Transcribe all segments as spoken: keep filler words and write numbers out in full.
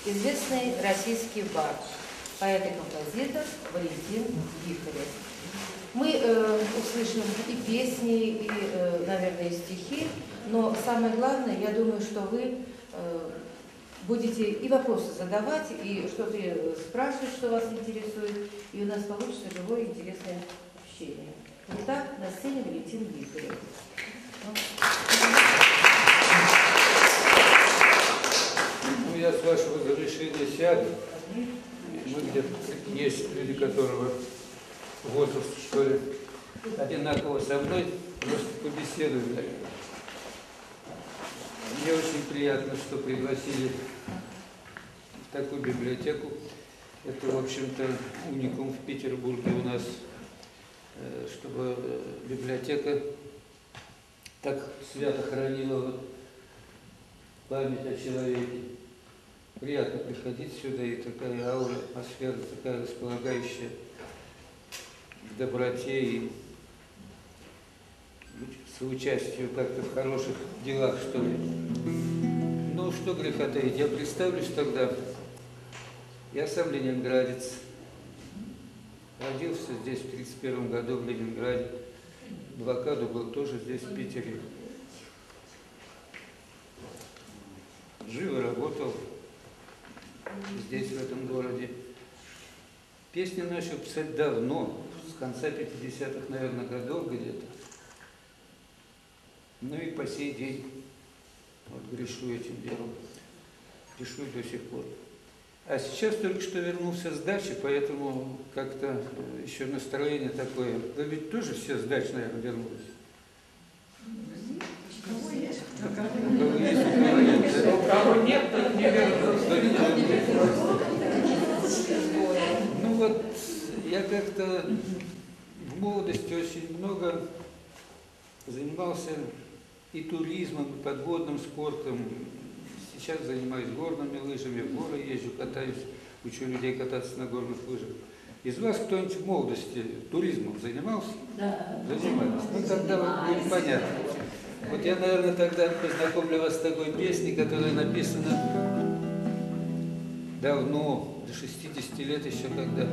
известный российский бард, поэт и композитор Валентин Вихарев. Мы э, услышим и песни, и, э, наверное, и стихи, но самое главное, я думаю, что вы э, будете и вопросы задавать, и что-то спрашивать, что вас интересует, и у нас получится живое интересное общение. Итак, на сцене Валентин Вихарев. Ну, я с вашего разрешения сяду. Мы где-то есть люди, которого возраст, что ли, одинаково со мной, просто побеседуем, наверное. Мне очень приятно, что пригласили в такую библиотеку. Это, в общем-то, уникум в Петербурге у нас, чтобы библиотека так свято хранила память о человеке. Приятно приходить сюда, и такая аура, атмосфера, такая располагающая к доброте и соучастию как-то в хороших делах, что ли. Ну, что греха таить, я представлюсь тогда. Я сам ленинградец. Родился здесь в тридцать первом году в Ленинграде. Блокаду был тоже здесь, в Питере. Жил и работал здесь, в этом городе. Песни начал писать давно, с конца пятидесятых, наверное, годов где-то. Ну и по сей день вот грешу этим делом. Пишу до сих пор. А сейчас только что вернулся с дачи, поэтому как-то еще настроение такое. Вы ведь тоже все с дачи, наверное, вернулись? Кого есть? Кого есть, кого нет. У кого нет, тот не вернулся. Ну вот, я как-то в молодости очень много занимался и туризмом, и подводным спортом. Сейчас занимаюсь горными лыжами, в горы езжу, катаюсь, учу людей кататься на горных лыжах. Из вас кто-нибудь в молодости туризмом занимался? Да. Занимались. Ну тогда вам будет понятно. Вот я, наверное, тогда познакомлю вас с такой песней, которая написана давно, до шестидесяти лет еще когда.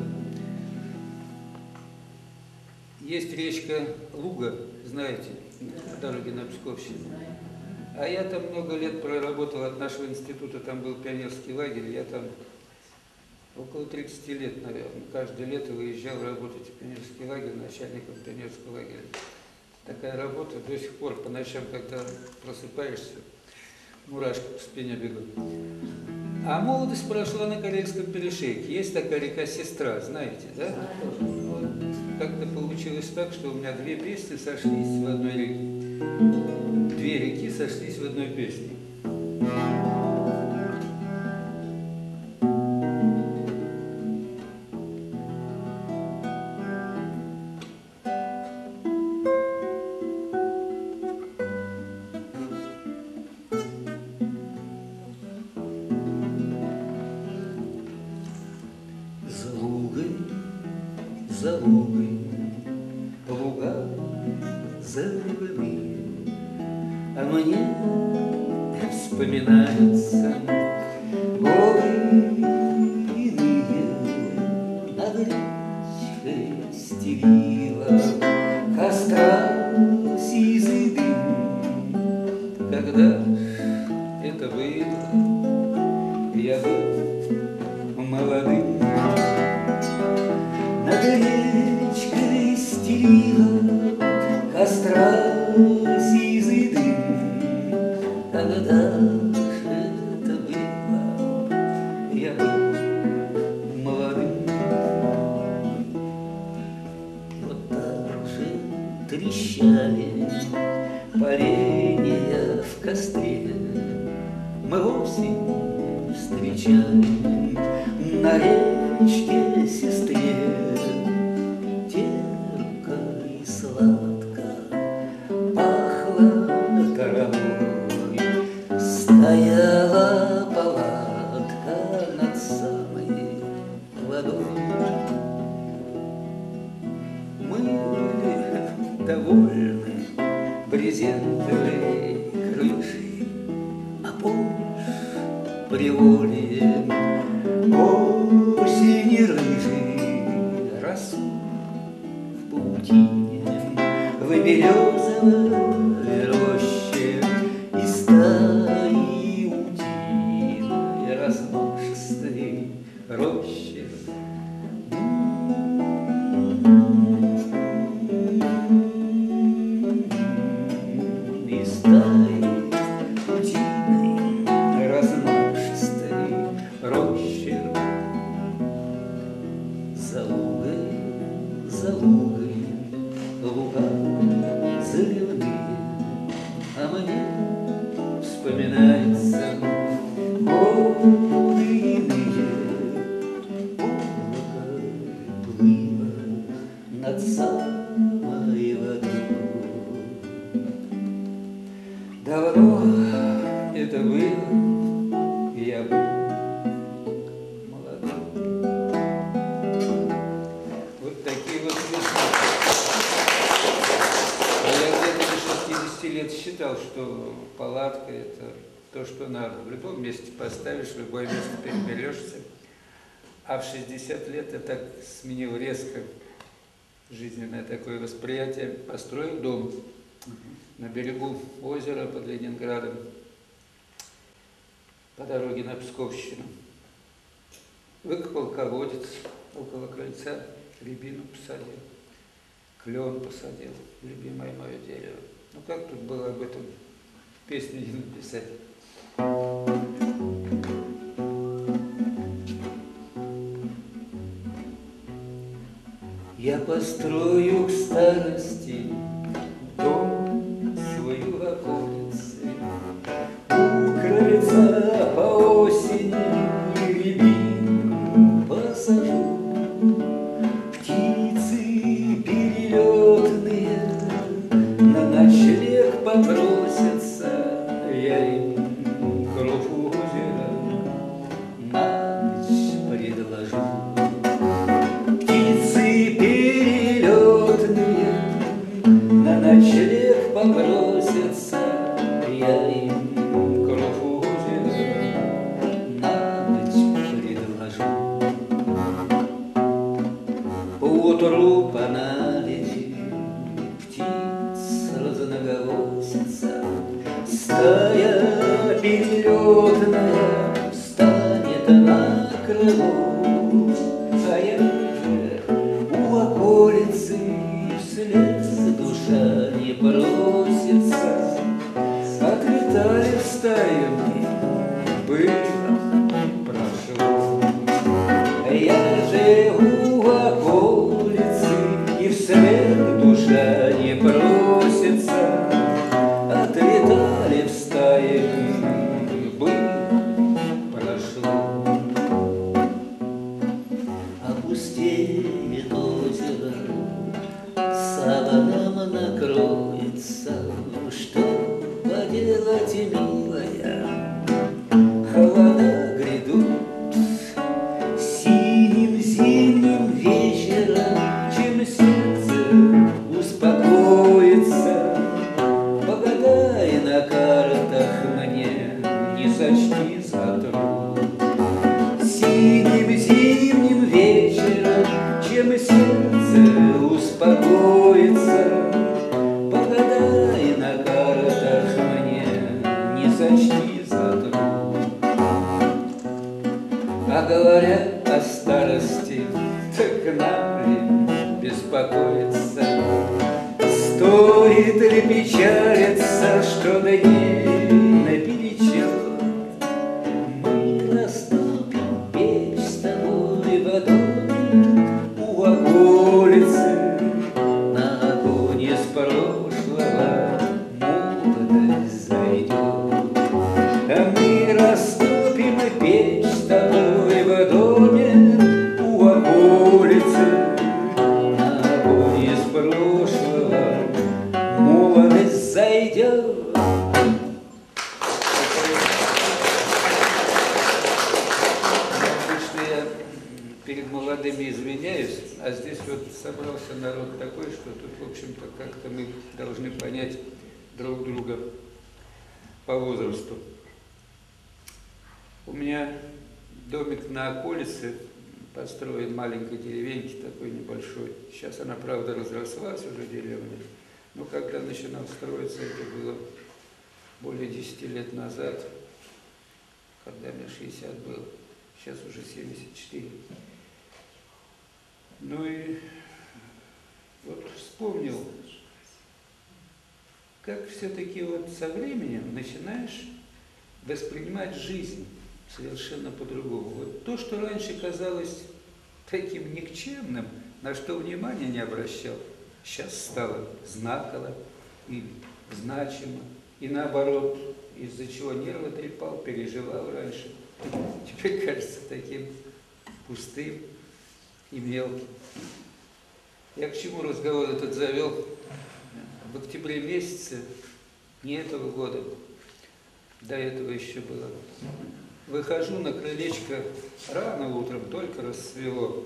Есть речка Луга, знаете, в дороге на Псковщину. А я там много лет проработал от нашего института, там был пионерский лагерь, я там около тридцати лет, наверное, каждое лето выезжал работать в пионерский лагерь, начальником пионерского лагеря. Такая работа до сих пор, по ночам, когда просыпаешься, мурашки по спине бегут. А молодость прошла на Карельском перешейке. Есть такая река Сестра, знаете, да? Вот. Как-то получилось так, что у меня две песни сошлись в одной реке. Две реки сошлись в одной песне. За лугой, за лугой, луга зеленые, а мне вспоминаются горы иные, над речкой стелила костра сизый дым. Когда ж это было, я был молодым. Над речкой стелила костра сизый дым. Когда ж это было, я был молодым. Вот так же трещали поленья в костре. Мы осень встречали на речке Сестре. Терпко и сладко пахло травой, стояла палатка над самой водой. Мы были довольны брезентовой крышей, а помнишь, приволье, осени рыжий росу в паутине, в березовой роще и стаи утиной размашистой роще. И стаи утиной размашистой роще. За лугой, за лугой луга заливные, а мне вспоминается годы иные. Облако плыло над самой водой. Давно это было, и я был молодой. Вот такие вот весны. А я где-то до шестидесяти лет считал, что палатка – это то, что надо. В любом месте поставишь, в любое место переберешься. А в шестьдесят лет я так сменил резко жизненное такое восприятие. Построил дом на берегу озера под Ленинградом, по дороге на Псковщину. Выкопал колодец около крыльца, рябину посадил, клен посадил, любимое мое дерево. Ну как тут было об этом песню не написать? Я построю к старости дом свою околицы, у крыльца по осени рябину посажу. Птицы перелетные на ночлег попросятся, я им кров озера на ночь предложу. Птицы перелетные на ночлег попросятся, я им кров озера на ночь предложу. Поутру по наледи птиц разноголосица, стая перелетная встанет на крыло, а я же у околицы вслед душа не просится. Отлетали стаями, было, прошло. Я же у околицы и вслед душа не просится. Отлетали в стаями, было, прошло. Опустеет озеро, саваном накроется. Что поделать, милая, холода грядут. Синим зимним вечером, чем сердце успокоится, погадай на картах мне, не сочти за труд. Синим зимним вечером, чем сердце успокоится, погадай на картах мне, не сочти за труд. А говорят о старости, так нам ли беспокоиться? Стоит ли печалиться, что дней наперечет? Мы растопим печь с тобой в доме у околицы, на огонь из прошлого молодость зайдет. А мы растопим печь с тобой в доме у околицы, на огонь из прошлого молодость зайдет. Обычно я перед молодыми извиняюсь, а здесь вот собрался народ такой, что тут, в общем-то, как-то мы должны понять друг друга по возрасту. У меня домик на околице, построен маленькой деревеньки, такой небольшой. Сейчас она, правда, разрослась уже, деревня. Но когда начинал строиться, это было более десяти лет назад, когда мне шестьдесят было. Сейчас уже семьдесят четыре. Ну и вот вспомнил, как все-таки вот со временем начинаешь воспринимать жизнь совершенно по-другому. Вот то, что раньше казалось таким никчемным, на что внимания не обращал, сейчас стало знаково и значимо. И наоборот, из-за чего нервы трепал, переживал раньше, теперь кажется таким пустым и мелким. Я к чему разговор этот завел? В октябре месяце, не этого года, до этого еще было, выхожу на крылечко рано утром, только рассвело,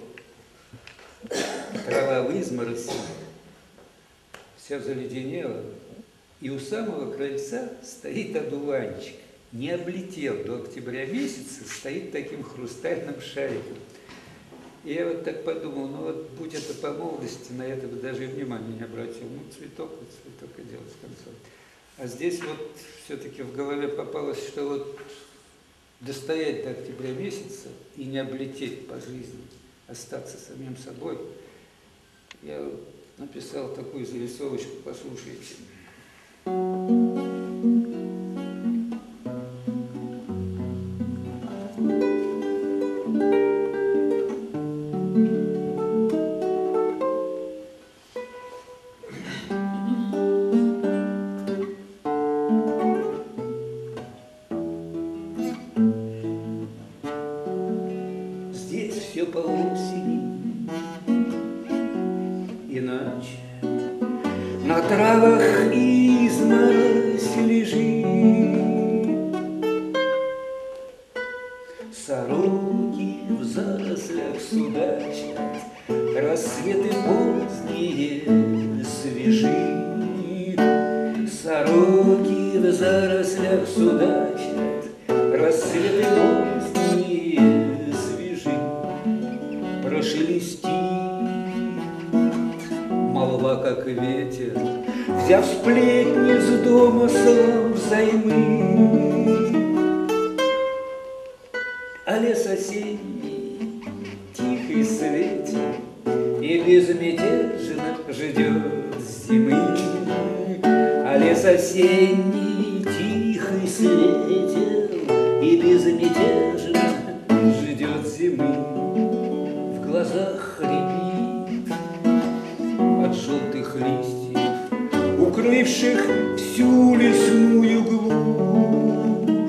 трава в измороси, вся заледенела, и у самого крыльца стоит одуванчик, не облетел до октября месяца, стоит таким хрустальным шариком. И я вот так подумал, ну вот будь это по молодости, на это бы даже и внимания не обратил. Ну цветок, вот цветок и делать с концом. А здесь вот все-таки в голове попалось, что вот достоять до октября месяца и не облететь по жизни, остаться самим собой. Я вот написал такую зарисовочку, послушайте. Здесь все по осени иначе. На травах изморозь лежит, сороки в зарослях судачат, рассветы поздние свежи. Сороки в зарослях судачат, рассветы поздние свежи. Прошелестит молва, как ветер, взяв сплетни с дома сам взаймы. А лес осенний тихий светит и безмятежно ждет зимы. А лес осенний тихий светит и безмятежно ждет зимы. В глазах рябит от желтых листьев, укрывших всю лесную глушь.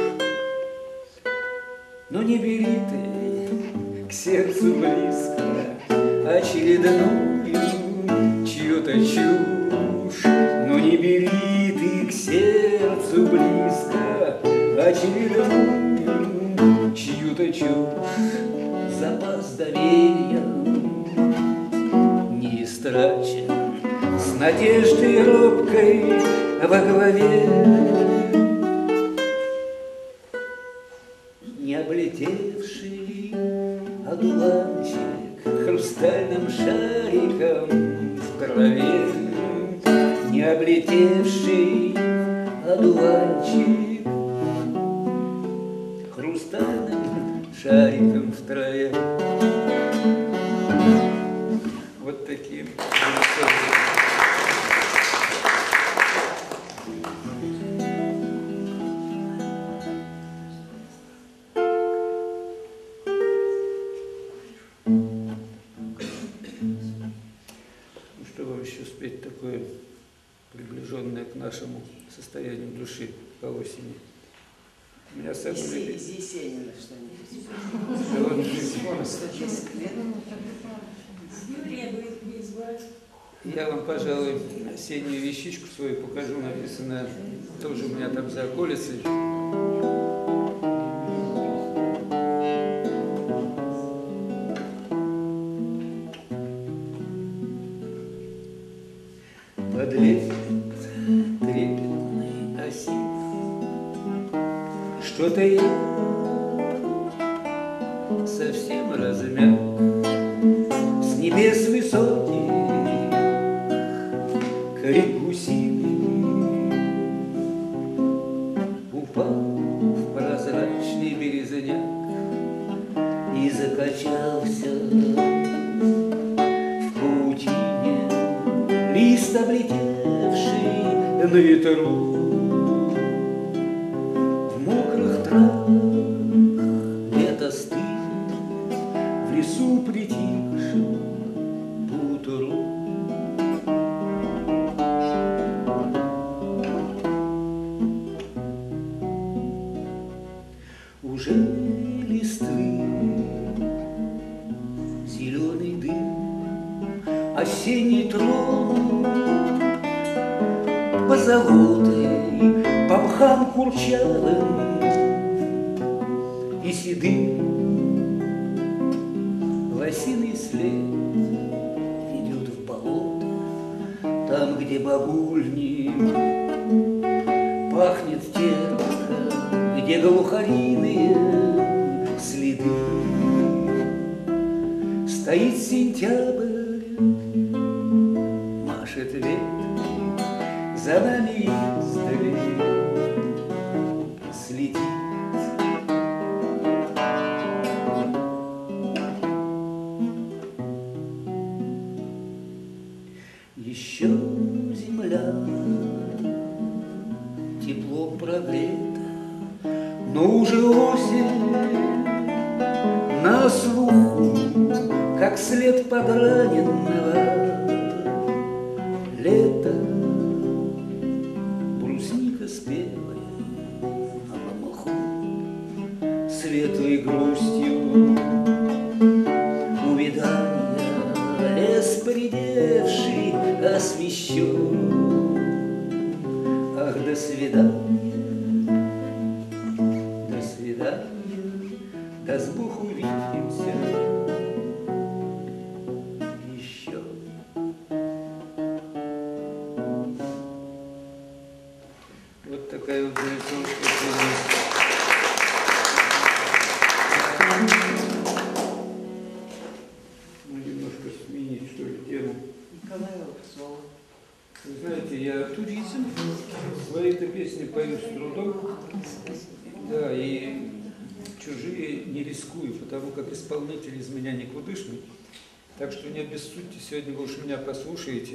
Но не бери ты к сердцу близко очередную чью-то чушь. Но не бери ты к сердцу близко очередную чью-то чушь. Запас доверия не истрачен, с надеждой робкой во главе. Не облетевший одуванчик хрустальным шариком в траве. Не облетевший одуванчик хрустальным шариком в траве. Вот таким. Ну, что вам еще спеть такое, приближенное к нашему состоянию души по осени? У меня самый Из любимый. из Есенина что-нибудь. Да вот Скоро сто десять лет. я вам, пожалуй, осеннюю вещичку свою покажу, написано тоже у меня там за околицей. Подлетит трепетный осень, что-то я размяк с небес высоких к реку силы упал в прозрачный березняк и закачался в паутине лист, облетевший на ветру. В мокрых травах лето стынет, в лесу притихшем поутру. Уже листвы зеленый дым осенний тронул позолотой по мхам курчавым и седым. Лосиный след ведет в болото, там, где бабульни, пахнет терпко, где глухариные следы. Стоит сентябрь, машет ветром, за нами издали следит. Еще земля теплом прогрета, но уже осень на слуху, как след подраненного лета. Брусника спелая на маху светлой грустью увядания, лес поредевший освещен. Ах, до свидания, до свидания, даст Бог увидимся еще. Вот такая вот зарисовка. Ну, немножко сменить, что ли, тему. Николай Лапсова. Вы знаете, я свои-то песни пою с трудом, да, и чужие не рискую, потому как исполнитель из меня никудышный. Так что не обессудьте, сегодня вы уж меня послушаете.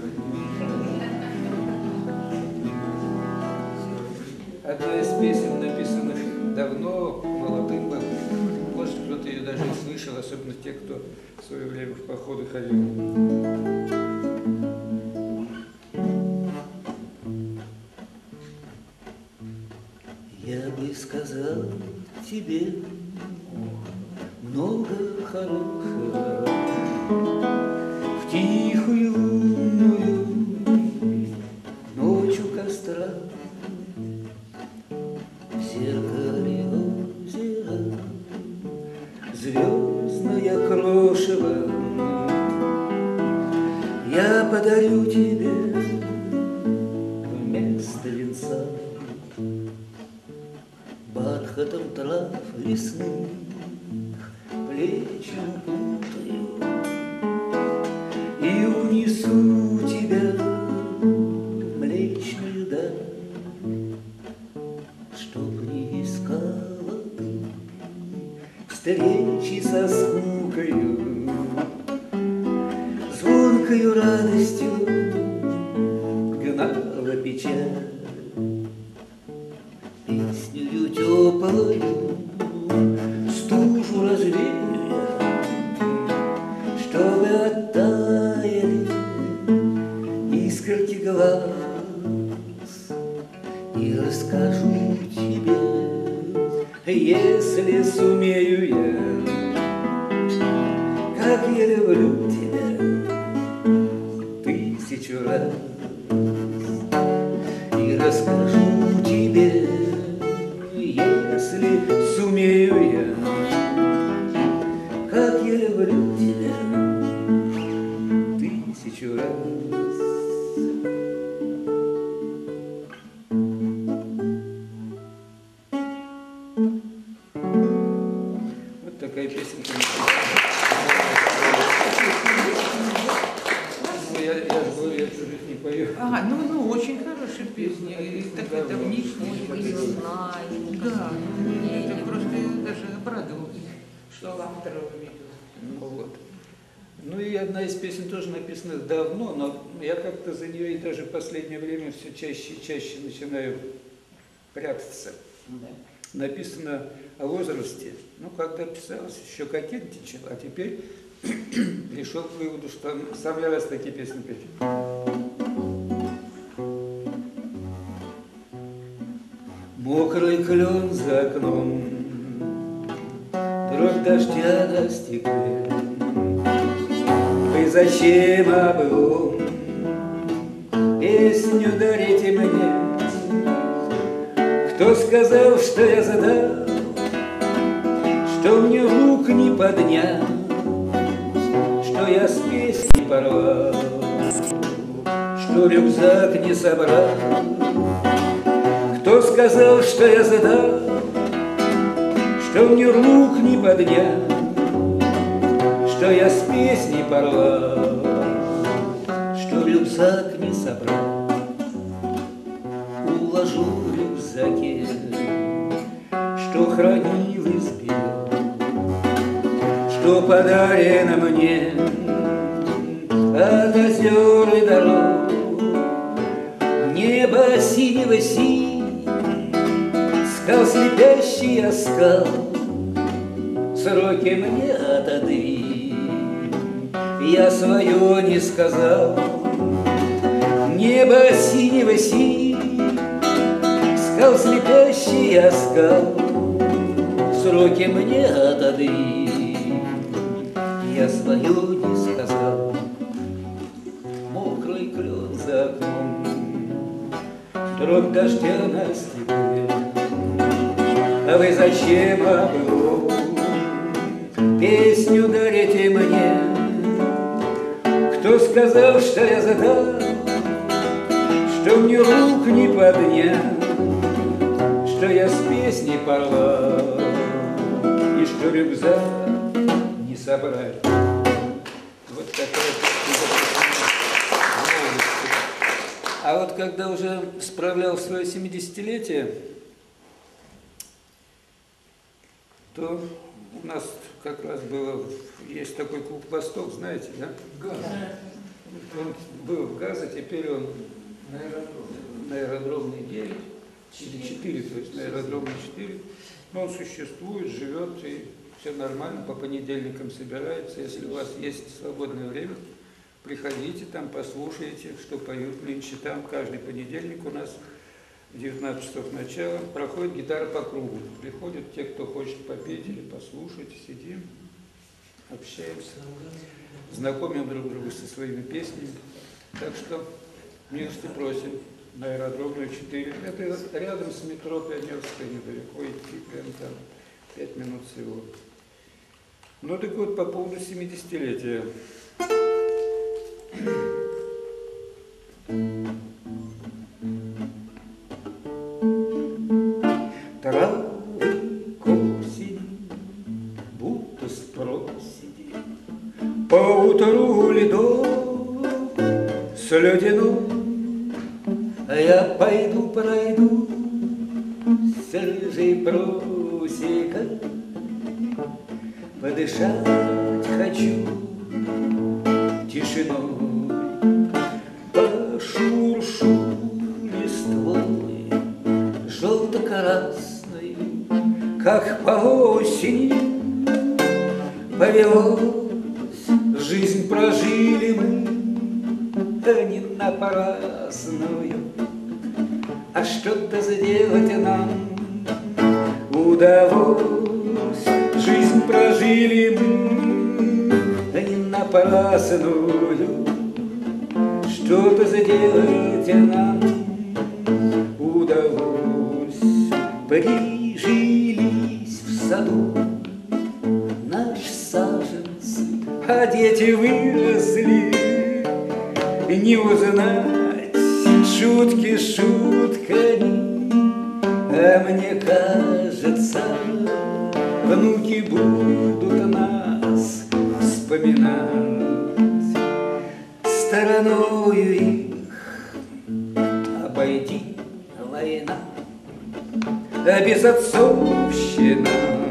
Одна из песен, написанных давно, молодым был. Может, кто-то ее даже и слышал, особенно те, кто в свое время в походы ходил. Я бы сказал тебе много хорошего в тихую лунную ночь у костра, в зеркале озера звездное крошево. Я подарю тебе вместо венца бархатом трав лесных плечи упутаю и унесу тебя в млечную даль, чтоб не искала ты встречи со скукою, звонкою радостью гнала печаль. Песнею теплою стужу развею я, чтобы оттаяли искорки глаз, и расскажу тебе, если сумею я, как я люблю тебя тысячу раз, и расскажу тебе, если сумею я, как я люблю тебя тысячу раз. Вот такая песенка. Я же говорю, я чужих не пою. Ага, ну, ну, очень хорошие песни. И так это внешне. Мы ее знаем. Да, это просто я даже обрадовалась, что автора увидела. Ну вот. Ну и одна из песен тоже написана давно, но я как-то за нее и даже в последнее время все чаще и чаще начинаю прятаться. Да. Написано о возрасте. Ну, когда писалось, еще кокетничал, а теперь пришел к выводу, что в самый раз такие песни петь. Мокрый клен за окном, дробь дождя на стекле. Вы зачем об его песню дарите мне? Кто сказал, что я задал, что мне рук не поднять, что я с песни порвал, что рюкзак не собрал? Кто сказал, что я задал, что мне рук не поднять, что я с песни порвал, что рюкзак не собрал? Уложу в рюкзаке, что хранил и сбил, что подарено мне от озер и дорог. Небо синего синь, скал слепящий оскал, сроки мне отодвинь, я свое не сказал. Небо синего синь, скал слепящий оскал, сроки мне отодвинь, я свое не сказал. Мокрый клен за окном, дробь дождя на стекле. А вы зачем об его песню дарите мне? Кто сказал, что я задал, что мне рук не поднять, что я с песни порвал и что рюкзак не собрать? Вот такая. А вот когда уже справлял свое семидесятилетие, то у нас как раз было, есть такой клуб «Восток», знаете, да? Газ. Он был в ГАЗе, теперь он на аэродромной девять, или четыре, то есть на аэродромной четыре. Но он существует, живет, и все нормально, по понедельникам собирается. Если у вас есть свободное время, приходите там, послушайте, что поют нынче там. Каждый понедельник у нас в девятнадцать часов начала проходит гитара по кругу. Приходят те, кто хочет попеть или послушать, сидим, общаемся, знакомим друг друга со своими песнями. Так что милости просим на аэродромную четыре. Это рядом с метро Пионерская, недалеко идти, прям там пять минут всего. Ну так вот, по поводу семидесятилетия. Травы к осени, будто с проседи, поутру ледом с ледяным, а я пойду пройду с рыжей просекой, подышать хочу тишиной, пошуршу листвой желто-красной, как по осени повелось, жизнь прожили мы, да не напрасную, а что-то сделать нам удалось. Жизнь прожили мы, да не напрасную, что-то сделать нам удалось. Прижились в саду наши саженцы, а дети выросли, не узнать шутки шутками, а мне кажется, внуки будут нас вспоминать. стороною их обойти война, безотцовщина,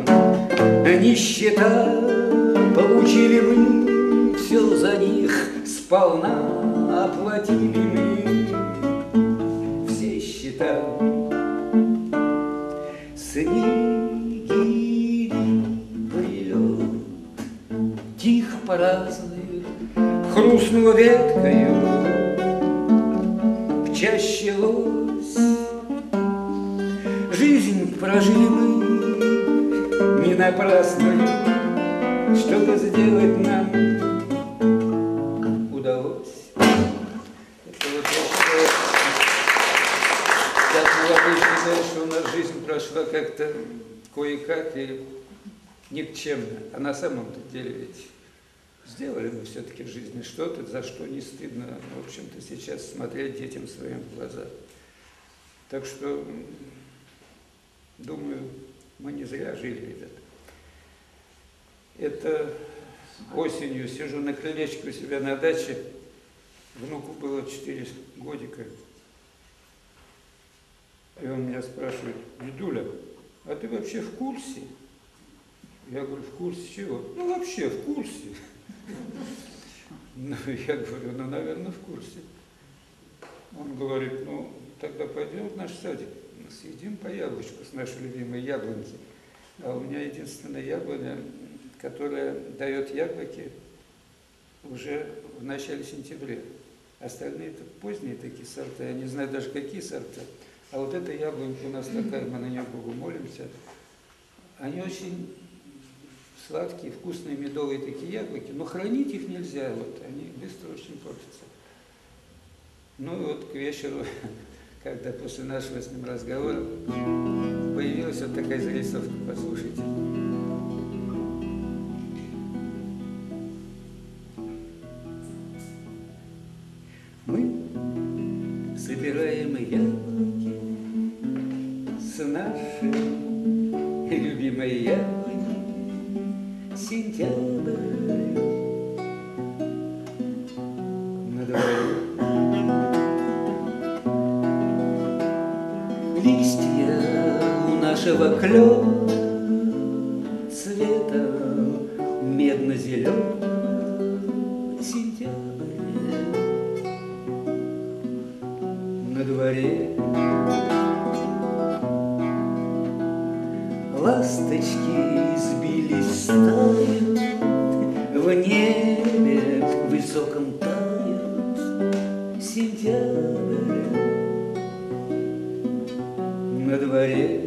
нищета. Получили мы все за них, сполна оплатили мы все счета. Снеги прилет, тихо празднуют, хрустнула веткою в чаще лось. Жизнь прожили мы не напрасную, чтобы сделать нам удалось. Это вот я считаю, так молодой считает, что у нас жизнь прошла как-то кое-как и никчемно. А на самом-то деле ведь сделали мы все-таки в жизни что-то, за что не стыдно, в общем-то, сейчас смотреть детям своим в глаза. Так что, думаю, мы не зря жили, ребята. Это осенью сижу на крылечке у себя на даче, внуку было четыре годика, и он меня спрашивает: «Дедуля, а ты вообще в курсе?» Я говорю: «В курсе чего?» «Ну вообще в курсе». Ну, я говорю: «Ну, наверное, в курсе». Он говорит: «Ну, тогда пойдем в наш садик, съедим по яблочку с нашей любимой яблоньки». А у меня единственная яблоня, которая дает яблоки уже в начале сентября. Остальные это поздние такие сорта, я не знаю даже какие сорта. А вот эта яблонька у нас такая, мы на нее Богу молимся. Они очень сладкие, вкусные, медовые такие яблоки, но хранить их нельзя, вот, они быстро очень портятся. Ну и вот к вечеру, когда после нашего с ним разговора появилась вот такая зарисовка, послушайте. Мы собираем яблоки с нашей любимой яблони, сентябрь на дворе. Листья у нашего клена цвета медно-зеленого, сентябрь на дворе. Ласточки сбились стаю, в небе высоком тают, сентябрь на дворе.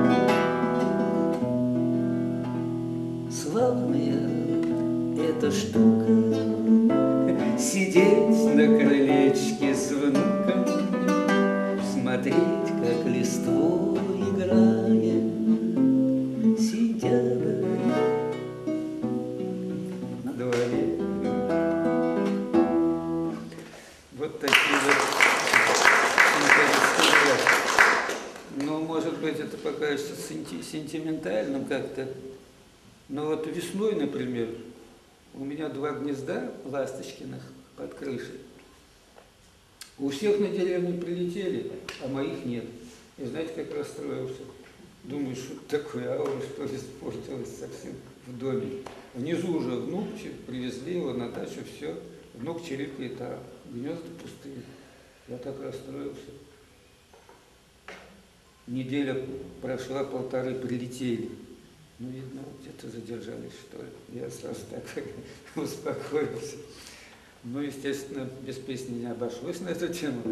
Славная эта штука — сидеть на крылечке с внуком, смотреть, как листвой играет сентябрь на дворе. Вот такие вот. Ну, может быть, это покажется сенти сентиментальным как-то. Но вот весной, например, у меня два гнезда ласточкиных под крышей. У всех на деревню прилетели, а моих нет. И знаете, как расстроился? Думаю, что такое, аура, что испортилась совсем в доме. Внизу уже внук привезли его на дачу, все. Внук чирикает, а гнезда пустые. Я так расстроился. Неделя прошла, полторы прилетели. Ну, видно, где-то задержались, что ли. Я сразу так успокоился. Ну, естественно, без песни не обошлось на эту тему.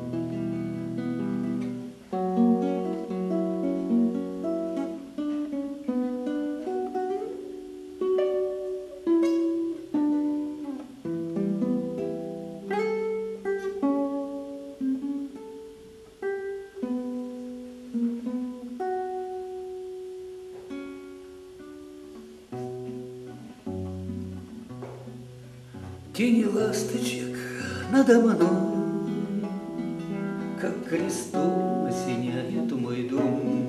Тени ласточек надо мной, как крестом осеняет мой дом.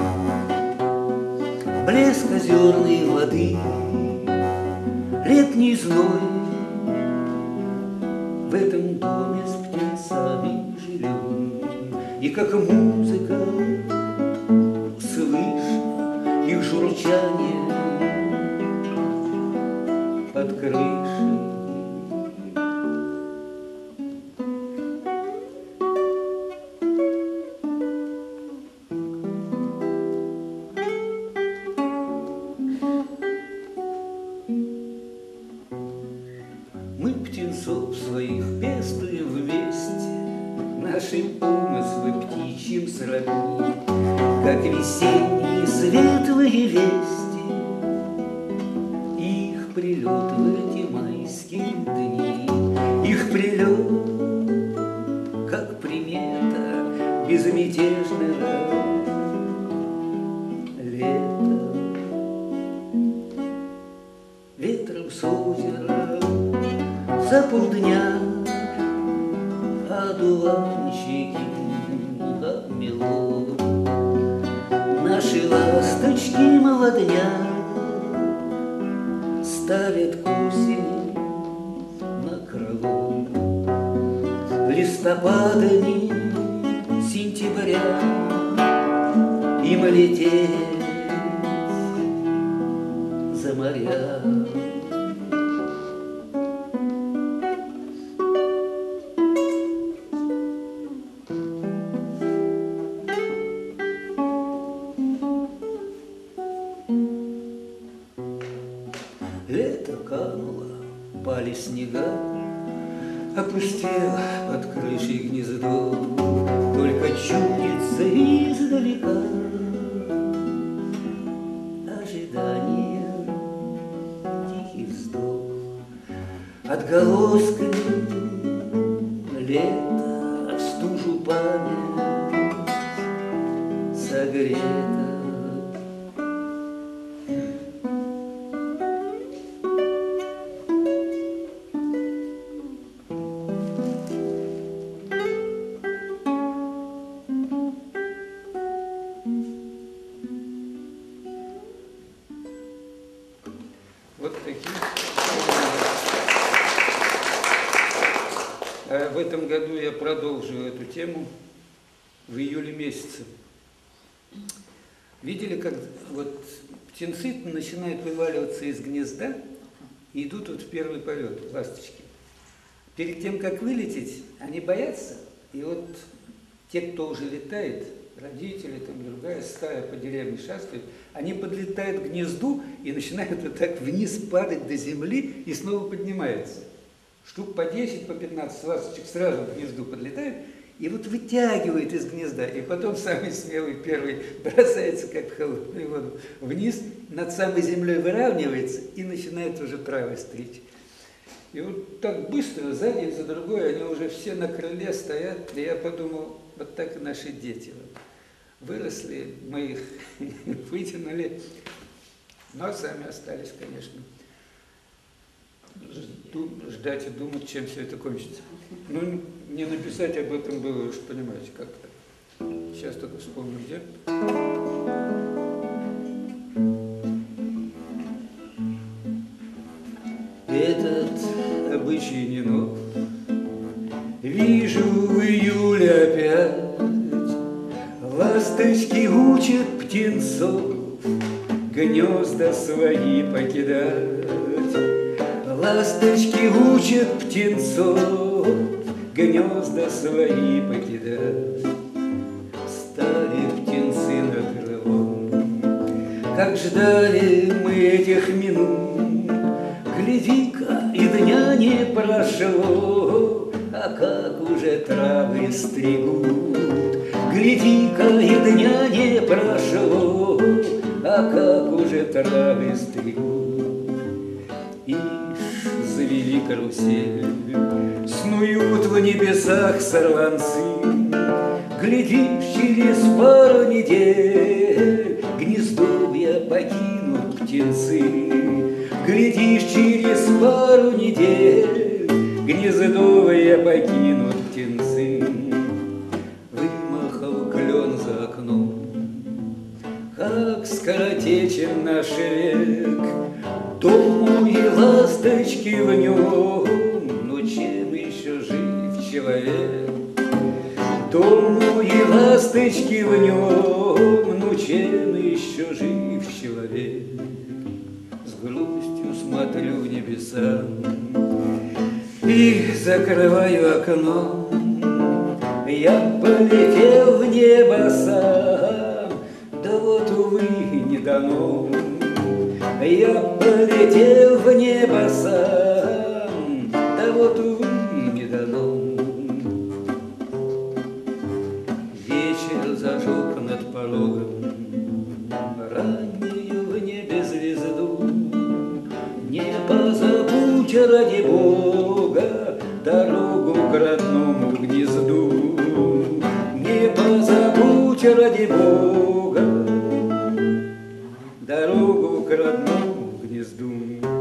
Блеск озерной воды, летний зной, в этом доме с птенцами живем. И как музыка слышно их журчание под крышей. Мы птенцов своих пестуем вместе, наши помыслы птичьим сродни, как весенние светлые вести, их прилет в эти майские дни, их прилет, как примета безмятежного лета. Ветром с озера за полдня одуванчики обмело. Наши ласточки молодня ставят к осени на крыло. Листопадами сентября им лететь за моря. Лето кануло, пали снега, опустело под крышей гнездо, только чудится издалека ожидание, тихий вздох, отголосками лета в стужу память согрета. Вот такие. А в этом году я продолжу эту тему в июле месяце. Видели, как вот птенцы начинают вываливаться из гнезда и идут вот в первый полет, ласточки. Перед тем, как вылететь, они боятся, и вот те, кто уже летает, родители, там другая стая по деревне шастают, они подлетают к гнезду и начинают вот так вниз падать до земли и снова поднимаются. Штук по десять, по пятнадцать ласточек сразу к гнезду подлетают и вот вытягивает из гнезда. И потом самый смелый первый бросается, как в холодную воду, вниз, над самой землей выравнивается и начинает уже травы стричь. И вот так быстро, сзади и за другой, они уже все на крыле стоят. И я подумал, вот так и наши дети. Выросли, мы их вытянули, но сами остались, конечно, ждать и думать, чем все это кончится. Ну, не написать об этом было, уж понимаете, как-то. Сейчас только вспомню, где. Этот обычай не нов. Вижу в июле опять ласточки учат птенцов гнезда свои покидать. Ласточки учат птенцов гнезда свои покидать. Стали птенцы на крылом, как ждали мы этих минут. Гляди-ка, и дня не прошло, а как уже травы стригут. Гляди-ка, и дня не прошло, а как уже травы стригут. Ишь, завели карусель, снуют в небесах сорванцы. Глядишь, через пару недель гнездовья покинут птенцы. Глядишь, через пару недель гнездовья покинут птенцы. Вымахал клен за окном, как скоротечен наш век. Дому и ласточки в нем, но чем еще еще жив человек. Дому и ласточки в нем, ну чем еще жив человек? С грустью смотрю в небеса и закрываю окно. Я полетел в небо сам, да вот, увы, не дано. Я полетел в небо сам, да вот, увы, не дано. Вечер зажег над порогом раннюю в небе звезду. Не позабудь, ради Бога, дорогу к родному гнезду. Не позабудь, ради Бога, дорогу к родному гнезду.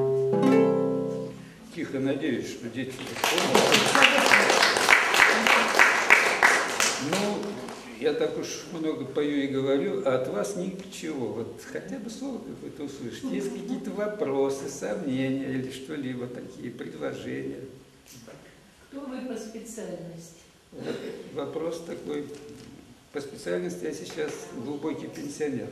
Тихо, надеюсь, что дети ну, я так уж много пою и говорю, а от вас ничего. Вот хотя бы слово какое-то услышать. Есть какие-то вопросы, сомнения или что-либо такие, предложения? Кто вы по специальности? Вот вопрос такой. По специальности я сейчас глубокий пенсионер.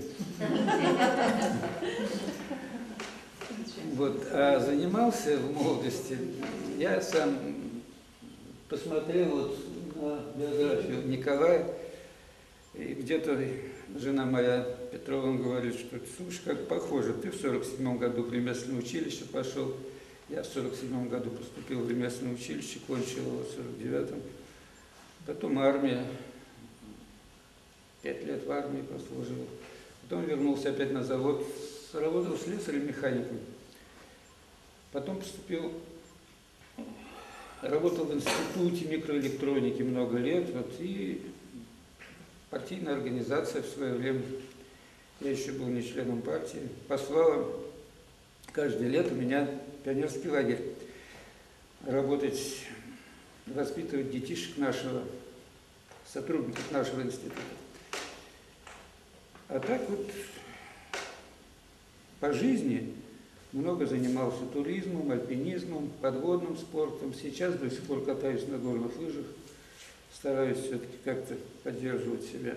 Вот, а занимался в молодости, я сам посмотрел вот на биографию Николая, и где-то жена моя Петрова говорит, что слушай, как похоже, ты в сорок седьмом году в ремесленное училище пошел, я в сорок седьмом году поступил в ремесленное училище, кончил его в сорок девятом, потом армия, пять лет в армии прослужил, потом вернулся опять на завод, работал слесарем-механиком, потом поступил, работал в институте микроэлектроники много лет, вот, и партийная организация в свое время, я еще был не членом партии, послала каждое лето меня в пионерский лагерь работать, воспитывать детишек нашего, сотрудников нашего института. А так вот по жизни много занимался туризмом, альпинизмом, подводным спортом. Сейчас до сих пор катаюсь на горных лыжах, стараюсь все-таки как-то поддерживать себя.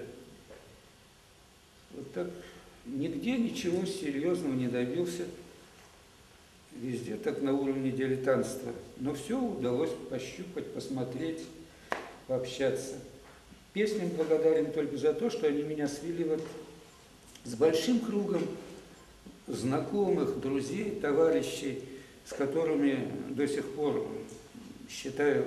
Вот так нигде ничего серьезного не добился. Везде так на уровне дилетантства. Но все удалось пощупать, посмотреть, пообщаться. Песням благодарен только за то, что они меня свели вот с большим кругом знакомых, друзей, товарищей, с которыми до сих пор считаю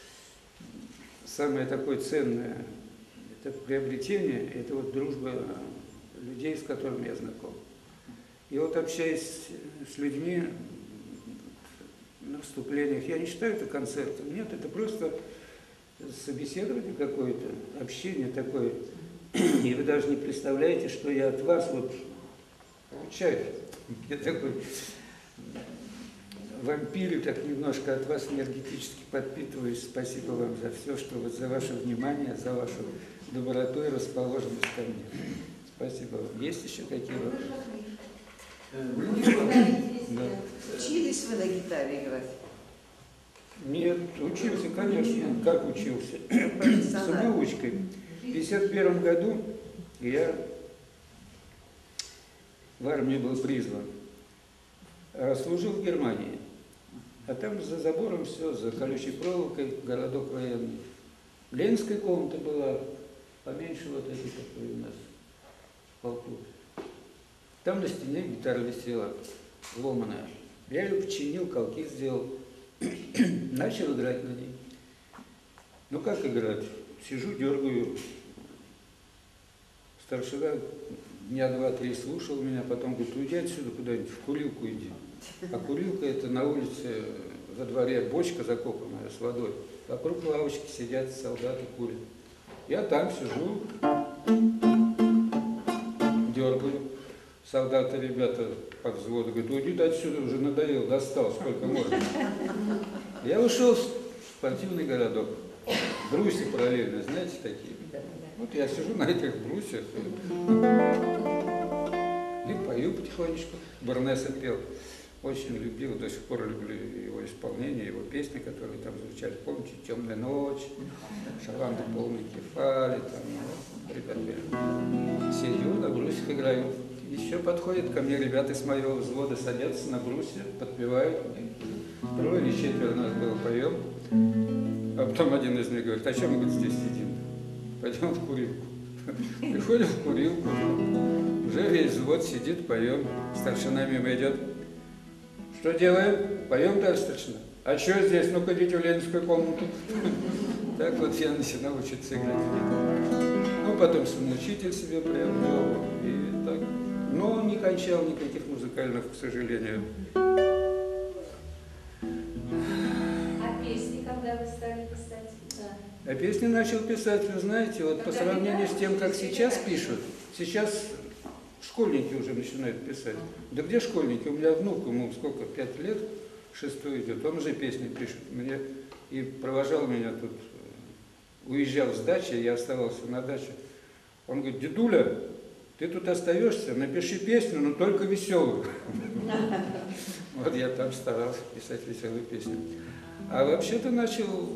самое такое ценное это приобретение, это вот дружба людей, с которыми я знаком. И вот общаясь с людьми на выступлениях, я не считаю это концертом, нет, это просто собеседование какое-то, общение такое. И вы даже не представляете, что я от вас вот получаю. Я такой вампирю, так немножко от вас энергетически подпитываюсь. Спасибо вам за все, что вот за ваше внимание, за вашу доброту и расположенность ко мне. Спасибо вам. Есть еще какие вопросы? Да. Учились вы на гитаре играть? Нет, учился, конечно. Как учился? Самоучкой. В пятьдесят первом году я в армии был призван. Служил в Германии. А там за забором все, за колючей проволокой, городок военный. Ленинская комната была, поменьше вот этой, какой у нас в полку. Там на стене гитара висела, ломаная. Я ее починил, колки сделал. Начал играть на ней. Ну как играть? Сижу, дергаю. Старшина дня два-три слушал меня, потом говорит, уйди отсюда куда-нибудь, в курилку иди. А курилка это на улице, во дворе бочка закопанная с водой. Вокруг лавочки сидят солдаты, курят. Я там сижу, дергаю. Солдаты, ребята по взводу говорят, уйди отсюда, уже надоел, достал, сколько можно. Я ушел в спортивный городок. Брусья параллельно, знаете, такие. Вот я сижу на этих брусьях и, и пою потихонечку. Барнесса пел. очень любил, до сих пор люблю его исполнение, его песни, которые там звучали. Помните, «Темная ночь», «Шаланды полной кефали», там, ну, ребята, сидю на брусьях играю. Еще подходят ко мне ребята с моего взвода, садятся на брусья, подпевают. Трое или четверо нас было, поем. А потом один из них говорит: а чем мы, говорит, здесь сидим? Пойдем в курилку. Приходим в курилку, уже весь взвод сидит, поем. Старшина мимо идет. Что делаем? Поем дальше, старшина. А что здесь? Ну-ка, идите в ленинскую комнату. Так вот я начинал учиться играть. Ну, потом самоучитель себе приобрел. И так. Но не кончал никаких музыкальных, к сожалению. А песни, когда вы стали писать? Да. А песни начал писать, вы знаете, вот по сравнению с тем, как сейчас пишут, сейчас школьники уже начинают писать. Да где школьники? У меня внук, ему сколько, пять лет, шестой идет, он уже песни пишет. Мне и провожал меня тут, уезжал с дачи, я оставался на даче. Он говорит: дедуля, ты тут остаешься, напиши песню, но только веселую. Вот я там старался писать веселые песни. А вообще-то начал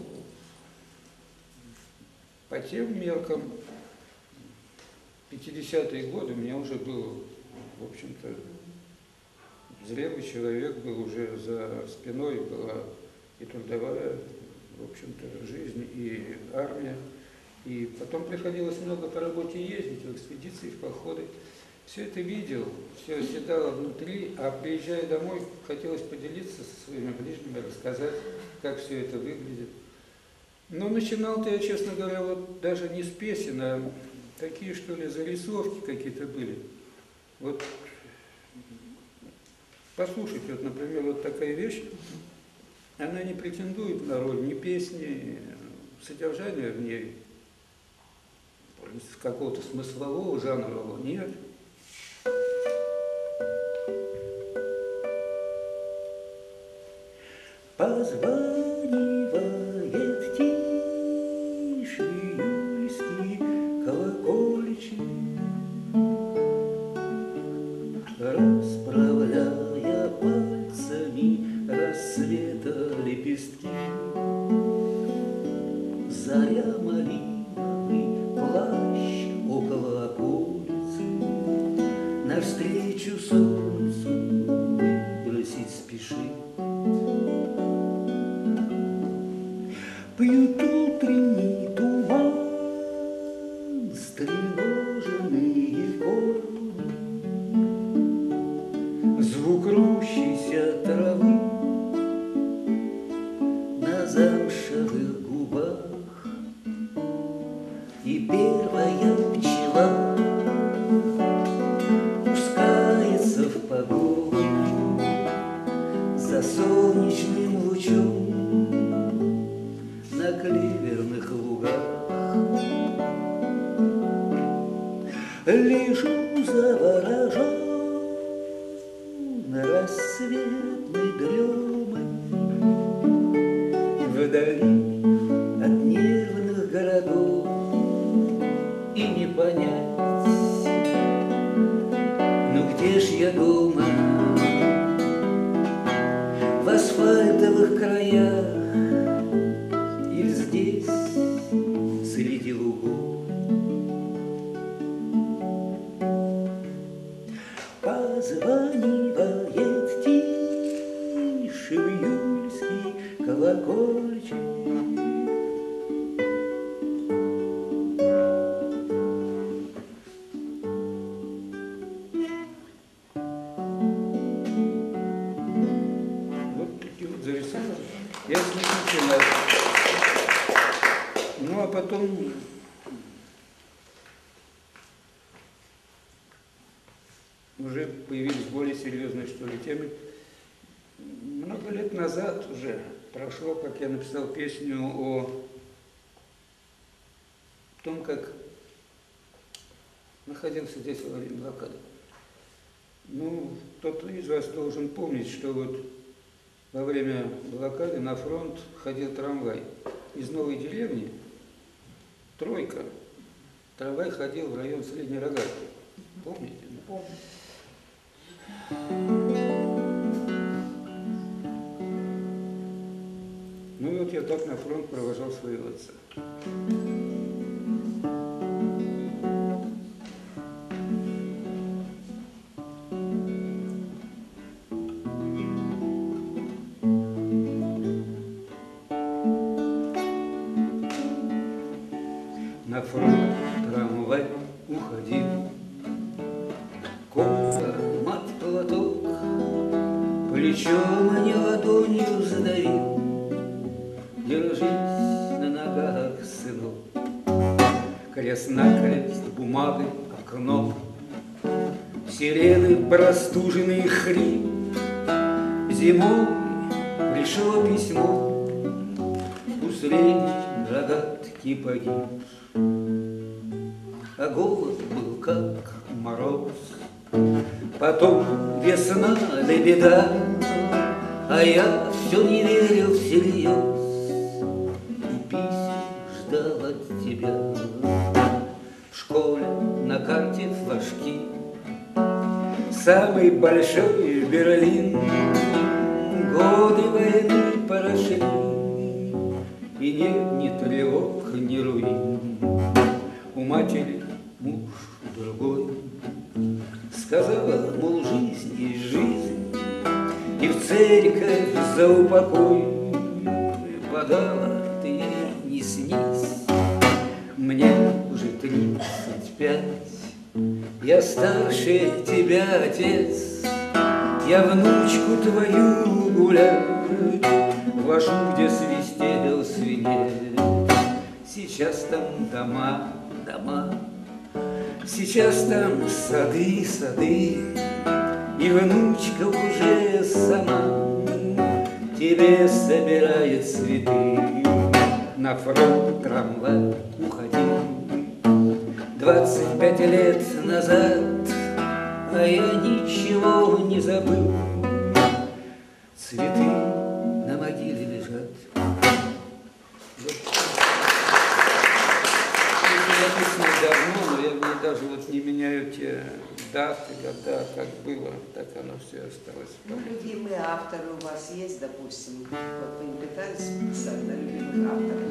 по тем меркам. пятидесятые годы у меня уже был, в общем-то, зрелый человек, был уже за спиной, была и трудовая, в общем-то, жизнь, и армия. И потом приходилось много по работе ездить, в экспедиции, в походы. Все это видел, все оседало внутри, а приезжая домой, хотелось поделиться со своими ближними, рассказать, как все это выглядит. Но начинал-то я, честно говоря, вот даже не с песен, а такие, что ли, зарисовки какие-то были. Вот послушайте, вот, например, вот такая вещь, она не претендует на роль ни песни, содержания в ней какого-то смыслового, жанрового нет. Позванивает тише июльский колокольчик, расправляя пальцами рассвета лепестки. Заря малиновый плащ около околицы, навстречу солнцу выбросить спешит. Пьют утренний туман, стреноженные корни, звук рущейся травы на замшевых губах. И первая пчела пускается в погоню за солнечным лучом на клеверных лугах. Лежу заворожен рассветной дремой вдали от нервных городов, и не понять, ну где ж я дома, в асфальтовых краях или здесь среди лугов. Позванивает тише июльский колокольчик. Я с них начинал. Ну, а потом уже появились более серьезные, что ли, темы. Много лет назад уже прошло, как я написал песню о том, как находился здесь во время блокады. Ну, кто-то из вас должен помнить, что вот во время блокады на фронт ходил трамвай из Новой деревни, Тройка. Трамвай ходил в район Средней Рогатой. Помните? Помню. вот я так на фронт провожал своего отца. На фронт трамвай уходил, кофта, мать, платок, плечом, а не ладонью задавил. Держись на ногах, сынок, крест-накрест, бумагой, окно, сирены, простуженный хрип. Зимой пришло письмо, последний догадки погиб. А голод был как мороз, потом весна да беда, а я все не верил всерьез и писем ждал от тебя. В школе на карте флажки, самый большой Берлин, годы войны прошли, и нет ни тревог, ни руин. У матери муж другой сказала, мол, жизнь есть жизнь, и в церковь за упокой подала, ты не снись. Мне уже тридцать пять, я старше тебя, отец, я внучку твою гуляю, вожу, где свистел свинец. Сейчас там дома, дома, сейчас там сады, сады, и внучка уже сама тебе собирает цветы. На фронт трамвай уходил двадцать пять лет назад, а я ничего не забыл. Цветы на могиле лежат. Написано давно, но я мне даже вот не меняю те даты, года, как было, так оно все осталось. Ну, любимые авторы у вас есть, допустим? Вот вы не пытались писать на любимых авторов?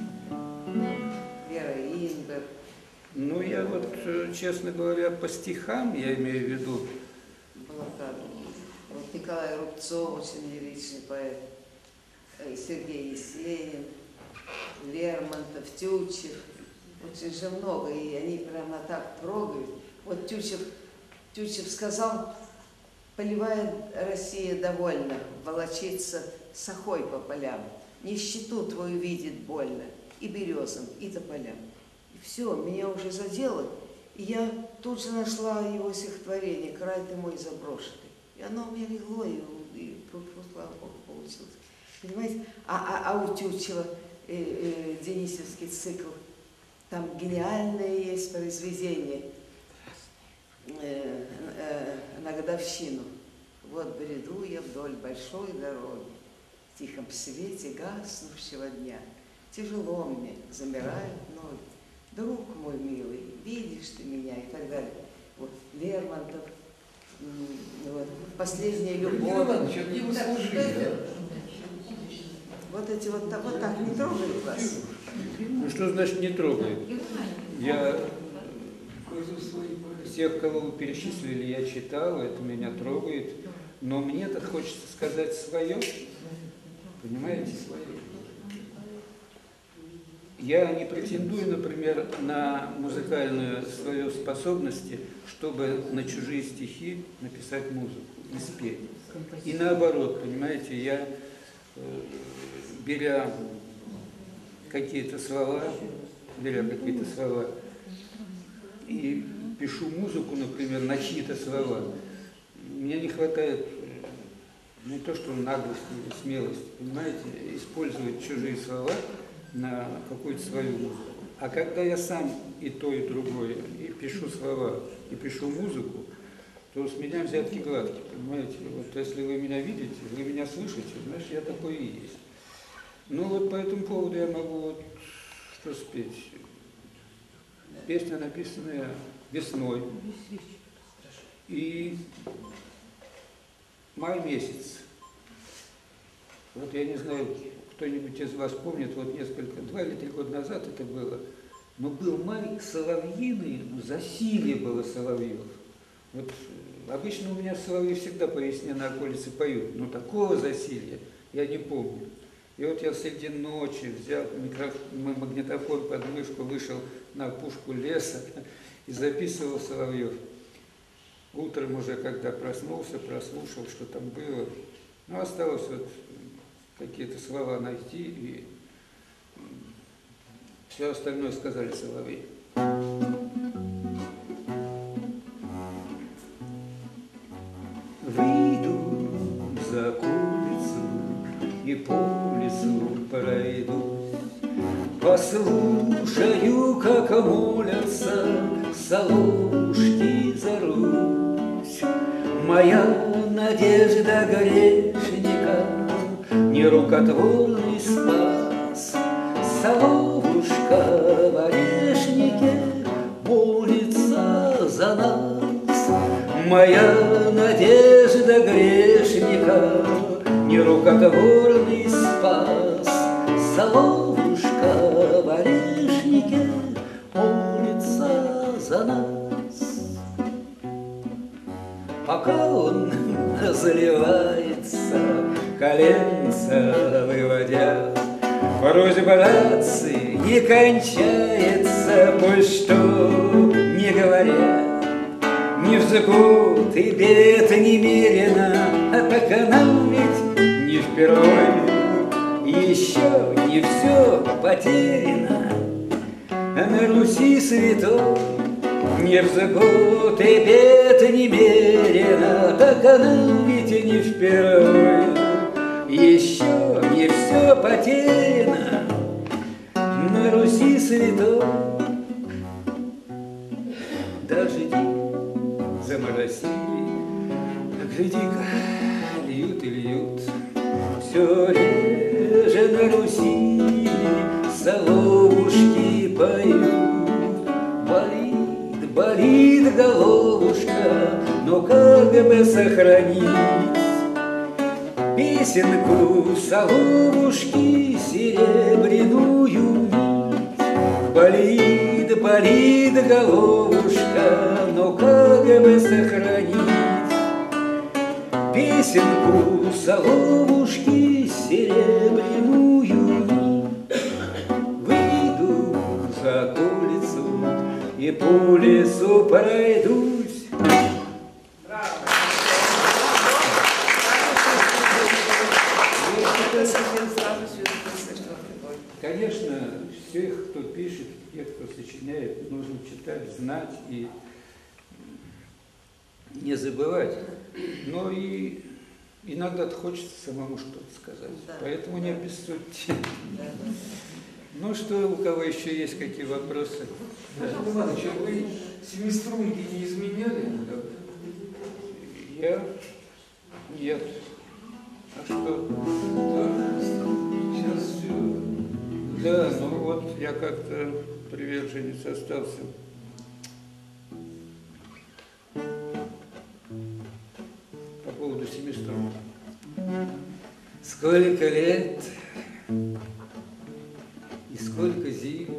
Вера Инбер. Ну, я вот, честно говоря, по стихам, я имею в виду. Было так. Вот Николай Рубцов, очень лиричный поэт, Сергей Есенин, Лермонтов, Тютчев. Очень же много, и они прямо так трогают. Вот Тютчев, Тютчев сказал, поливает Россия довольно, волочится сахой по полям, нищету твою видит больно, и березам, и тополям. И все, меня уже задело, и я тут же нашла его стихотворение «Край ты мой заброшенный». И оно у меня легло, и, и слава Богу, получилось. Понимаете? А, а, а у Тютчева э, э, денисовский цикл, там гениальное есть произведение э, э, на годовщину. Вот бреду я вдоль большой дороги, в тихом свете гаснувшего дня. Тяжело мне, замирают ноги. Друг мой милый, видишь ты меня, и так далее. Вот Лермонтов, вот, «Последняя любовь». Вот эти вот, вот так не трогают вас. Ну, что значит не трогает? Я всех, кого вы перечислили, я читал, это меня трогает, но мне-то хочется сказать свое, понимаете? Я не претендую, например, на музыкальную свою способности, чтобы на чужие стихи написать музыку и спеть. И наоборот, понимаете, я, беря какие-то слова, беря какие-то слова и пишу музыку, например, на чьи-то слова, мне не хватает не то, что наглости или смелости, понимаете, использовать чужие слова на какую-то свою музыку. А когда я сам и то, и другое, и пишу слова, и пишу музыку, то с меня взятки гладкие, понимаете? Вот если вы меня видите, вы меня слышите, значит, я такой и есть. Ну вот по этому поводу я могу вот что спеть. Песня, написанная весной. И май месяц. Вот я не знаю, кто-нибудь из вас помнит, вот несколько, два или три года назад это было, но был май соловьиный, ну, засилье было соловьев. Вот обычно у меня соловьи всегда по весне на околице поют, но такого засилья я не помню. И вот я среди ночи взял микрофон, магнитофон под мышку, вышел на опушку леса и записывал соловьев. Утром уже, когда проснулся, прослушал, что там было. Ну, осталось вот какие-то слова найти, и все остальное сказали соловьи. Выйду за околицу и по лесу пройдусь, послушаю, как молятся соловушки за Русь. Моя надежда грешника, нерукотворный спас. Соловушка в орешнике молится за нас. Моя надежда грешника, нерукотворный спас. Соловушка в орешнике молится за нас. Пока он заливается, коленца выводя, просьба рации не кончается, больше что не говоря. Ни взгод и бед немерено, а так нам ведь не впервые. Еще не все потеряно, а на Руси святой. Не взгод и бед немерено, так она ведь и не впервые. Еще не все потеряно, на Руси святой. Дожди заморосили, гляди-ка, льют и льют. Все реже на Руси соловушки поют. Болит, болит головушка, но как бы сохранить песенку соловушки серебряную нить? Болит, болит головушка, но как бы сохранить песенку соловушки серебряную нить? Выйду за околицу и по лесу пройдусь. Конечно, всех, кто пишет, тех, кто сочиняет, нужно читать, знать и не забывать. Но и иногда хочется самому что-то сказать. Да, поэтому да. Не обессудьте. Да. Ну что, у кого еще есть какие вопросы? Иван Иванович, а вы семиструнки не изменяли? Я? Нет. А что? Да, сейчас все. Да, ну вот я как-то приверженец остался. По поводу семиструн. Сколько лет и сколько зим,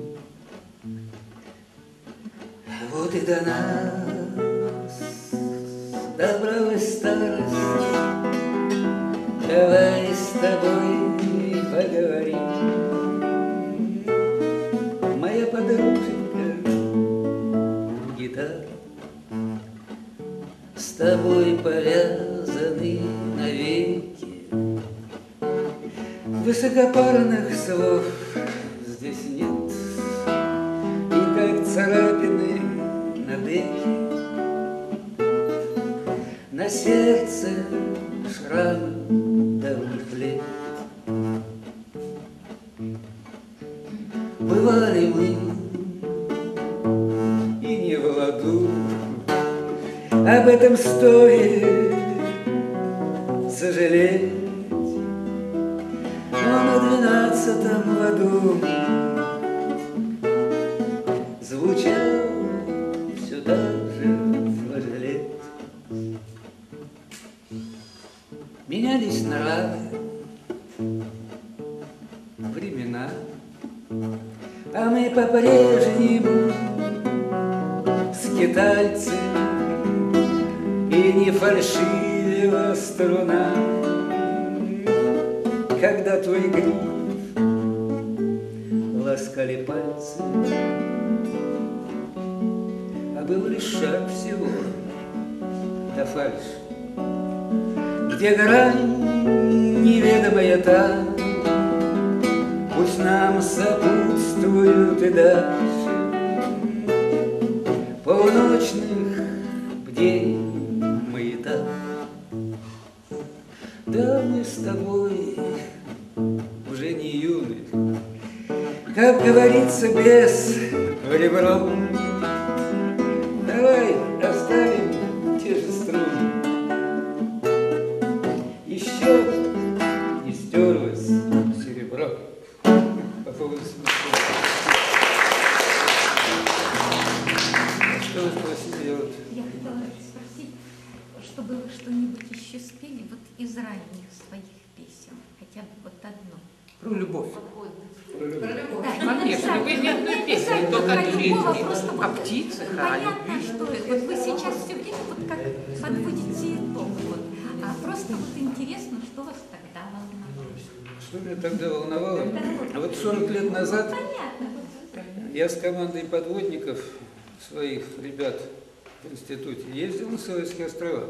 вот и до нас добралась старость. Давай с тобой поговорим. Моя подруженька, гитара, с тобой повязаны навеки. Высокопарных слов здесь нет, и как царапины на деке, на сердце шрамы давних лет. Бывали мы и не в ладу, об этом стоит сожалеть. Но на двенадцатом году звучал все так же флажолет. Менялись нравы, по-прежнему скитальцы, и не фальшивила струна, когда твой гриф ласкали пальцы. А был лишь шаг всего до фальши, где грань неведомая та, пусть нам сопутствуют и дальше полуночных бдей маята. Да мы с тобой уже не юны, как говорится, без в ребро. Давай оставим те же струны. Еще не стерлось серебро. По поводу смысла. Что вы спросили? Я, вот... Я хотела спросить, чтобы вы что-нибудь еще спели вот из ранних своих песен, хотя бы вот одно. Про любовь. Про любовь. Да, Конечно, вы не одну песню, только две. Вот, О птицах, о понятно, любви. что это. Вот вы сейчас все время вот как подводите итог, вот. А просто вот интересно, что вас тогда волновало. Что меня тогда волновало? Да. Вот сорок лет назад Понятно. я с командой подводников своих ребят в институте ездил на Соловецкие острова.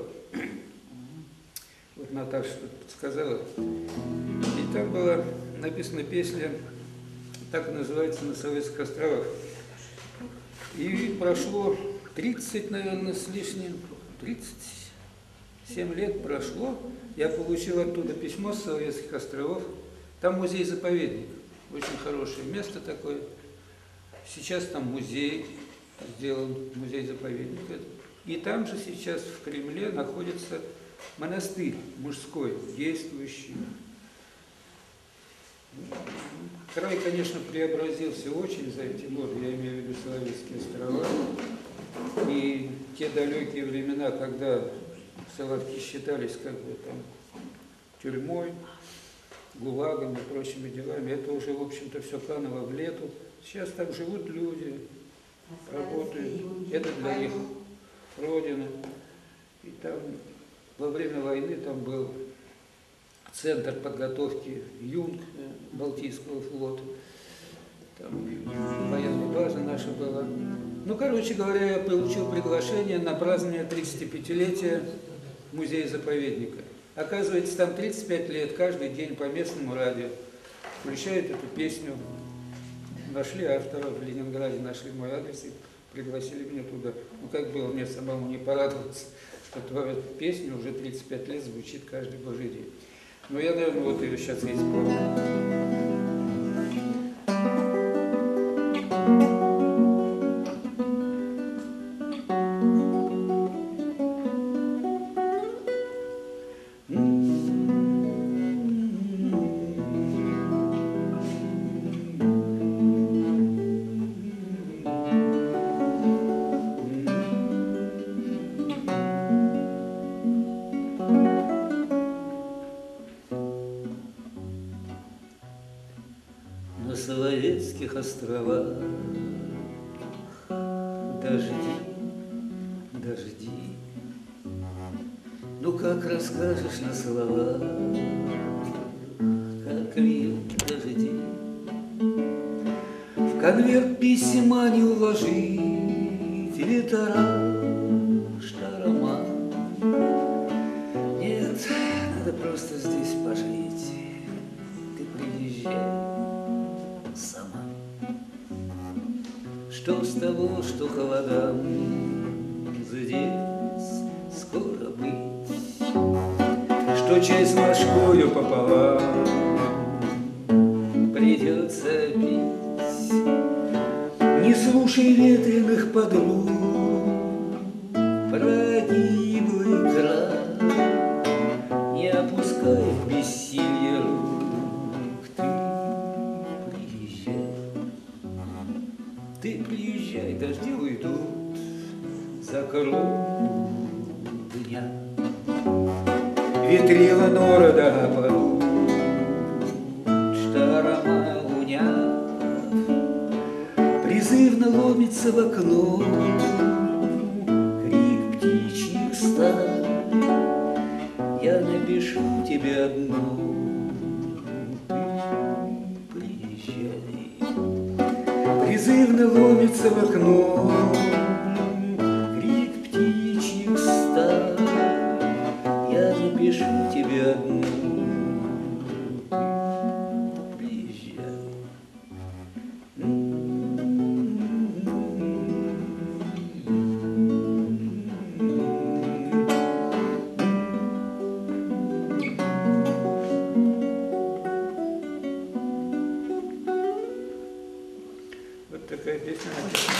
Вот Наташа сказала. И там была написана песня, так и называется, «На Соловецких островах». И прошло тридцать, наверное, с лишним, тридцать семь лет прошло. Я получил оттуда письмо с Соловецких островов. Там музей-заповедник. Очень хорошее место такое. Сейчас там музей сделан, музей-заповедник. И там же сейчас в Кремле находится монастырь мужской, действующий. Край, конечно, преобразился очень за эти годы, я имею в виду Соловецкие острова. И те далекие времена, когда Соловки считались как бы там тюрьмой, гулагом и прочими делами, это уже, в общем-то, все кануло в лету. Сейчас там живут люди, работают. Это для них родина. И там во время войны там был центр подготовки Юнг Балтийского флота. Там военная база наша была. Ну, короче говоря, я получил приглашение на празднование тридцатипятилетия музея-заповедника. Оказывается, там тридцать пять лет, каждый день по местному радио включают эту песню. Нашли автора в Ленинграде, нашли мой адрес и пригласили меня туда. Ну, как было мне самому не порадоваться, что твоя песня уже тридцать пять лет звучит каждый божий день. Но я, наверное, вот ее сейчас и исполню. На Соловецких островах дожди, дожди. Ну как расскажешь на словах, как льют дожди. В конверт письма не уложить, литера, что роман. Нет, надо просто здесь пожить. Ты приезжай сама. Что с того, что холодам здесь скоро быть, что чай с мошкою пополам придется пить. Не слушай ветреных подруг про гиблый край, не опускай в бессилье рук. Ты приезжай, ты приезжай, дожди уйдут за круг дня. Ветрила города опадут, шторма уняв, Призывно ломится в окно крик птичьих стад. Я напишу тебе одно: ты приезжай. Призывно ломится в окно крик птичьих стад. Я напишу тебе одно: такая песня.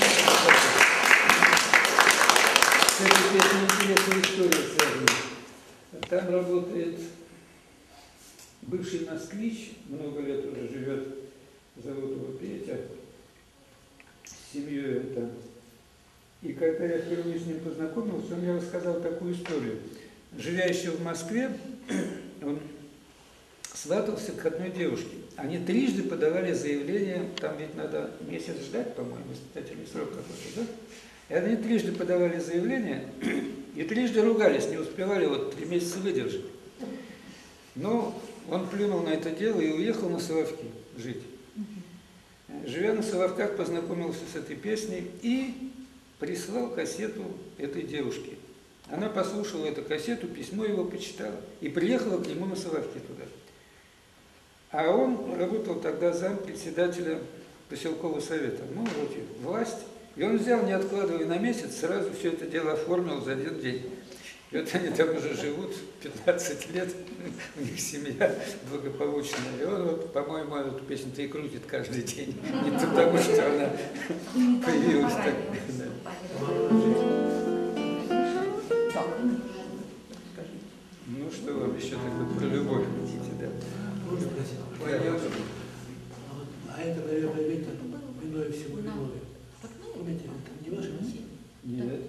С этой песней интересная история связана. Там работает бывший москвич, много лет уже живет, зовут его Петя, с семьей там. И когда я впервые с ним познакомился, он мне рассказал такую историю. Живя еще в Москве, он сватался к одной девушке. Они трижды подавали заявление, там ведь надо месяц ждать, по-моему, испытательный срок какой-то, да? И они трижды подавали заявление, и трижды ругались, не успевали вот три месяца выдержать. Но он плюнул на это дело и уехал на Соловки жить. Живя на Соловках, познакомился с этой песней и прислал кассету этой девушке. Она послушала эту кассету, письмо его почитала и приехала к нему на Соловки туда. А он работал тогда зампредседателя поселкового совета, ну, вроде власть. И он взял, не откладывая на месяц, сразу все это дело оформил за один день. И вот они там уже живут пятнадцать лет, у них семья благополучная. И он, вот, по-моему, эту песню-то и крутит каждый день. Не потому, что она появилась так. Ну, что вам еще такое про любовь хотите, да? А это, наверное, ветер виной всего виновен. Помните, это не ваше? Нет.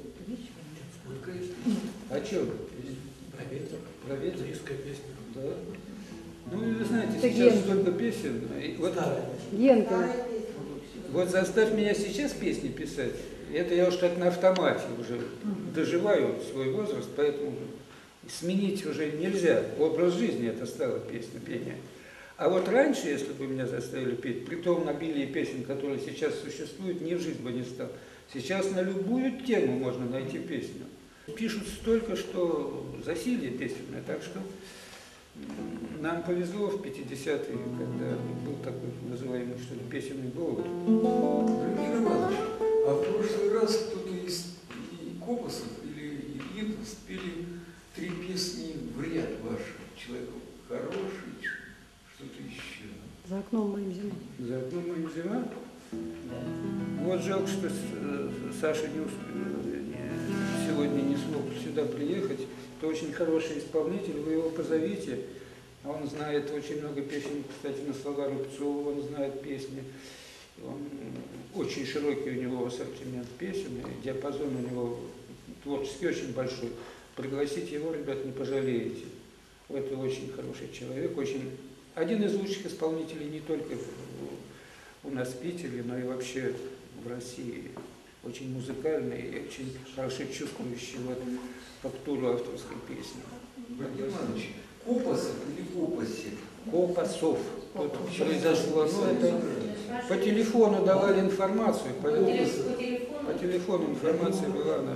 О чем? Про ветер. Про ветер? Русская песня. Да. Ну, вы знаете, это сейчас Генкин. столько песен. Вот, Генкин. вот заставь меня сейчас песни писать. Это я уж так на автомате уже доживаю свой возраст, поэтому сменить уже нельзя. Образ жизни это стало песня, пение. А вот раньше, если бы меня заставили петь, при том обилии песен, которые сейчас существуют, ни в жизнь бы не стал. Сейчас на любую тему можно найти песню. Пишут столько, что засилье песенное, так что нам повезло в пятидесятые, когда был такой называемый, что ли, песенный голод. Владимир Иванович, а в прошлый раз кто-то из Копосов или Ильин спели три песни в ряд ваших. Человек хороший, что-то еще. За окном моим зима. За окном моим зима? Вот жалко, что Саша не успел, сегодня не смог сюда приехать. Это очень хороший исполнитель, вы его позовите. Он знает очень много песен, кстати, на слова Рубцова, он знает песни. Он, очень широкий у него ассортимент песен, и диапазон у него творческий очень большой. Пригласите его, ребят, не пожалеете. Это очень хороший человек, очень один из лучших исполнителей не только у нас в Питере, но и вообще в России. Очень музыкальный и очень хорошо чувствующий вот фактуру авторской песни. Владимир Иванович, Копосов или Копосев? Копосов. Тут произошло, ну это по телефону давали информацию, по, по телефону информация была, она.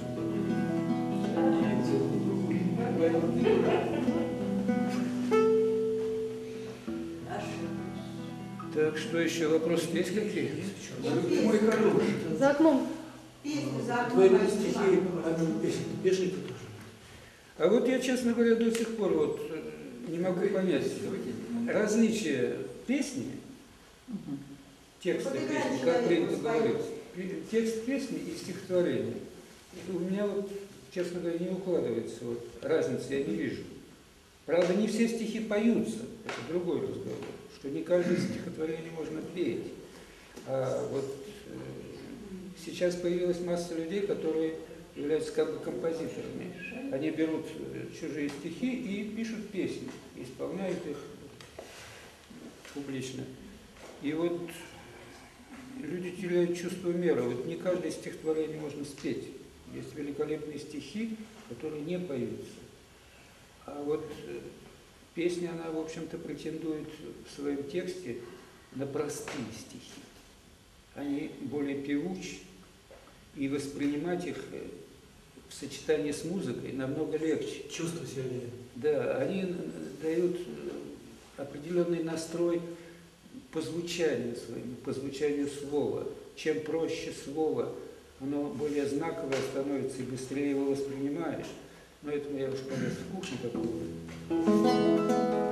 Так, что еще? Вопросы есть какие? Мой хороший. За окном. Твои стихи, а песни, пишите тоже. А вот я, честно говоря, до сих пор вот не могу понять различия песни, текста песни, как принято говорить, текст песни и стихотворения. У меня вот, честно говоря, не укладывается, вот разницы я не вижу. Правда, не все стихи поются, это другой разговор, что не каждое стихотворение можно петь. А вот э, сейчас появилась масса людей, которые являются как бы композиторами. Они берут чужие стихи и пишут песни, исполняют их публично. И вот люди теряют чувство меры. Вот не каждое стихотворение можно спеть. Есть великолепные стихи, которые не поются. А вот песня, она, в общем-то, претендует в своем тексте на простые стихи. Они более певучи, и воспринимать их в сочетании с музыкой намного легче. Чувство сильнее. Да, они дают определенный настрой по звучанию своему, по звучанию слова. Чем проще слово, оно более знаковое становится и быстрее его воспринимаешь. Но это я уж полез в кухню такую.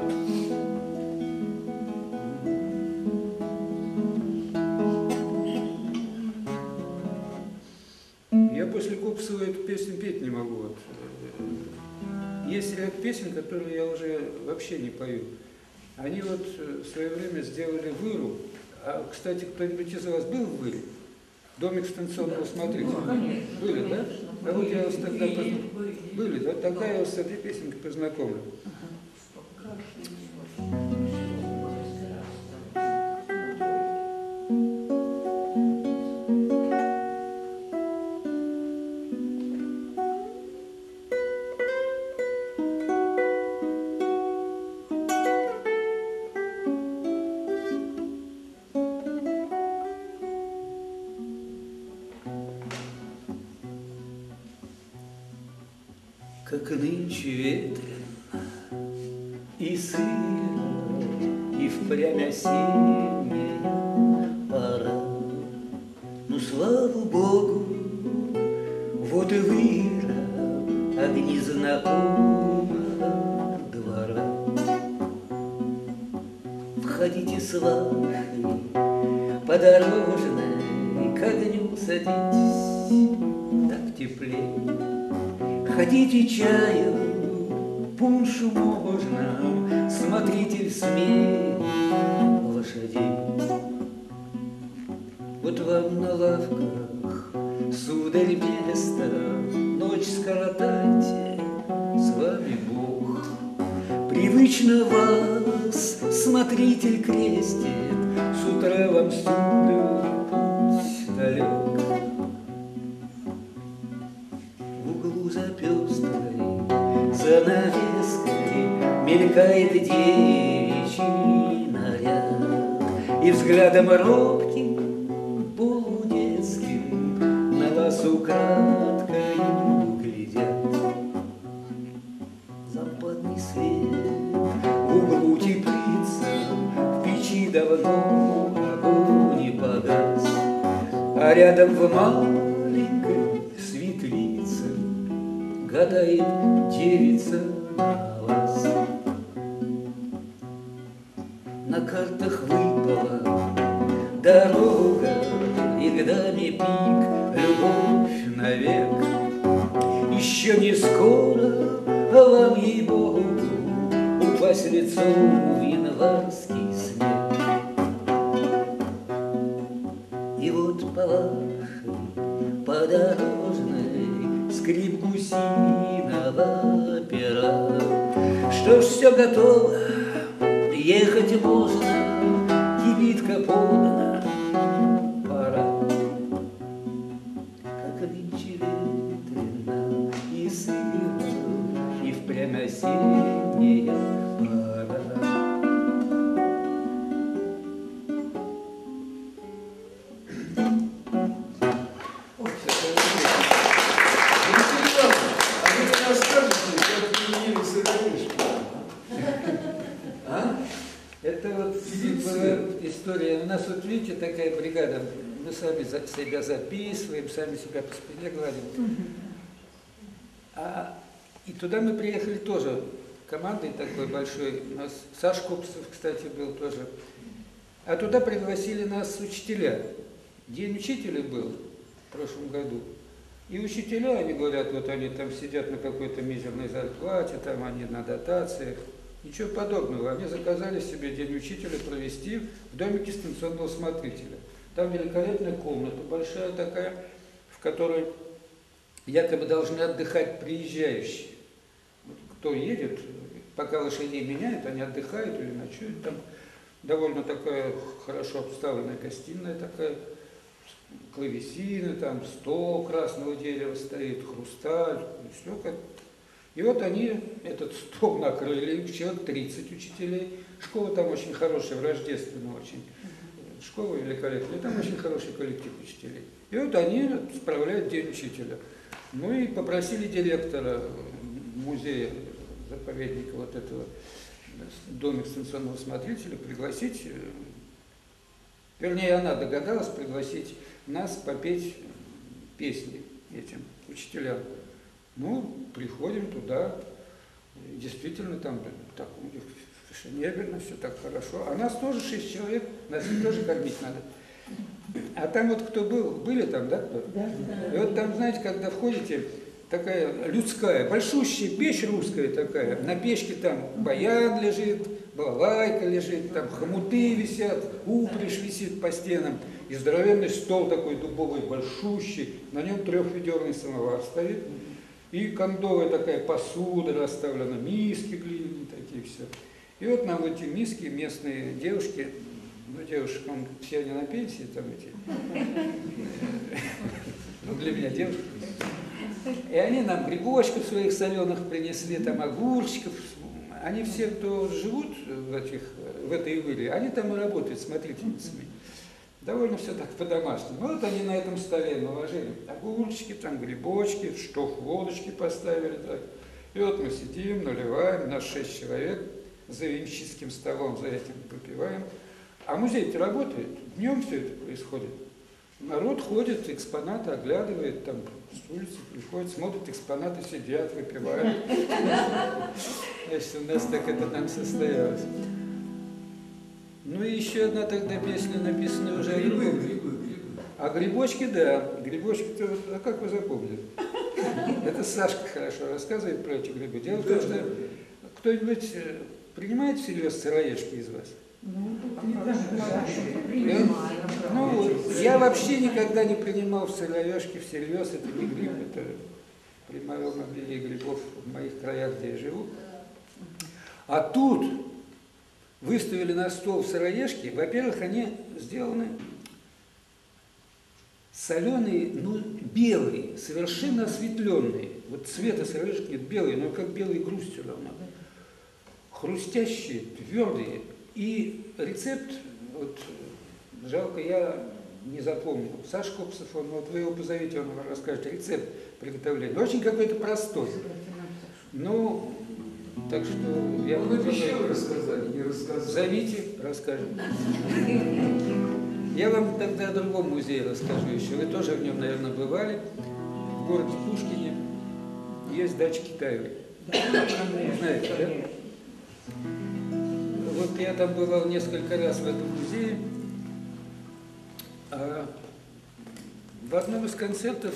Я после Копсова эту песню петь не могу. Вот. Есть ряд песен, которые я уже вообще не пою. Они вот в свое время сделали выру. А, кстати, кто-нибудь из вас был в выре? Домик станционного смотрителя? Были, да? А вот я вас тогда познакомлю. Были, да? Тогда я вас с этой песенкой познакомлю. Как нынче ветрено и сыро, и впрямь осенняя пора. Ну, слава Богу, вот и выра огни знакомого двора. Входите с вашей подорожной, к огню садитесь, так теплей. Хотите чаю, пуншу можно, смотритель смех лошадей. Вот вам на лавках, сударь, место, ночь скоротайте, с вами Бог. Привычно вас смотритель крестит, с утра вам, сударь, путь далек. За пестрой занавеской мелькает девичий наряд, и взглядом робким, полудетским на вас украдкою глядят. Западный свет в углу теплица, в печи давно огонь не погас, а рядом в маленькой светлице гадает девица на вас. На картах выпала дорога, и к даме пик, любовь навек. Еще не скоро, а вам, ей-богу, упасть лицом в январский снег. И вот по вашей подорожной скрип гусиного пера. Что ж, все готово, ехать можно, кибитка подана, пора. Как нынче ветрено и сыро, и впрямь осенняя пора. Это вот история. У нас вот, видите, такая бригада. Мы сами за себя записываем, сами себя по спине гладим. А, и туда мы приехали тоже командой такой большой. У нас Саш Копсов, кстати, был тоже. А туда пригласили нас учителя. День учителя был в прошлом году. И учителя, они говорят, вот они там сидят на какой-то мизерной зарплате, там они на дотациях. Ничего подобного. Они заказали себе День учителя провести в домике станционного смотрителя. Там великолепная комната, большая такая, в которой якобы должны отдыхать приезжающие. Кто едет, пока лошадей меняют, они отдыхают или ночуют. Там довольно такая хорошо обставленная гостиная такая. клавесины, там стол красного дерева стоит, хрусталь, все как. И вот они этот стол накрыли, человек тридцать учителей. Школа там очень хорошая, в Рождественном очень. Школа великолепная, там очень хороший коллектив учителей. И вот они справляют День учителя. Ну и попросили директора музея, заповедника вот этого, дома экстенционного смотрителя, пригласить, вернее, она догадалась пригласить нас попеть песни этим учителям. Ну, приходим туда, действительно там так у них фешенебельно, все так хорошо. А нас тоже шесть человек, нас тоже кормить надо. А там вот кто был, были там, да, кто? Да. И вот там, знаете, когда входите, такая людская, большущая печь русская такая, на печке там баян лежит, балалайка лежит, там хомуты висят, упряжь висит по стенам, и здоровенный стол такой дубовый, большущий, на нем трехведерный самовар стоит, и кондовая такая посуда расставлена, миски глиняные такие все. И вот нам эти миски местные девушки, ну, девушек, он, все они на пенсии, там эти, ну, для меня девушки. И они нам грибочков своих соленых принесли, там огурчиков. Они все, кто живут в, этих, в этой выле, они там и работают смотрительницами. Довольно все так по-домашнему. Вот они на этом столе наложили огурчики, там грибочки, штоф водочки поставили. Так. И вот мы сидим, наливаем, нас шесть человек, за венчистским столом, за этим попиваем. А музей-то работает, днем все это происходит. Народ ходит, экспонаты оглядывает, там с улицы приходит, смотрит, экспонаты сидят, выпивают. Значит, у нас так это там состоялось. Ну и еще одна тогда песня, написанная уже о грибах. А грибочки, да, грибочки-то, а как вы запомнили? Это Сашка хорошо рассказывает про эти грибы. Дело в том, что кто-нибудь принимает всерьез сыроежки из вас? Ну, ну, я вообще никогда не принимал сыроежки всерьез, это не гриб, это при моем обилии грибов в моих краях, где я живу. А тут выставили на стол сыроежки, во-первых, они сделаны соленые, ну, белые, совершенно осветленные. Вот цвета сыроежек нет, белые, но как белый грусть все равно. Хрустящие, твердые. И рецепт, вот, жалко, я не запомнил. Саша Копсов, он, вот вы его позовите, он вам расскажет рецепт приготовления. Очень какой-то простой. Ну, так что я... Он обещал рассказать, не рассказал. Зовите, расскажем. Я вам тогда о другом музее расскажу еще. Вы тоже в нем, наверное, бывали. В городе Пушкине есть дача Китаевой. Знаете, да? Вот я там бывал несколько раз в этом музее. А в одном из концертов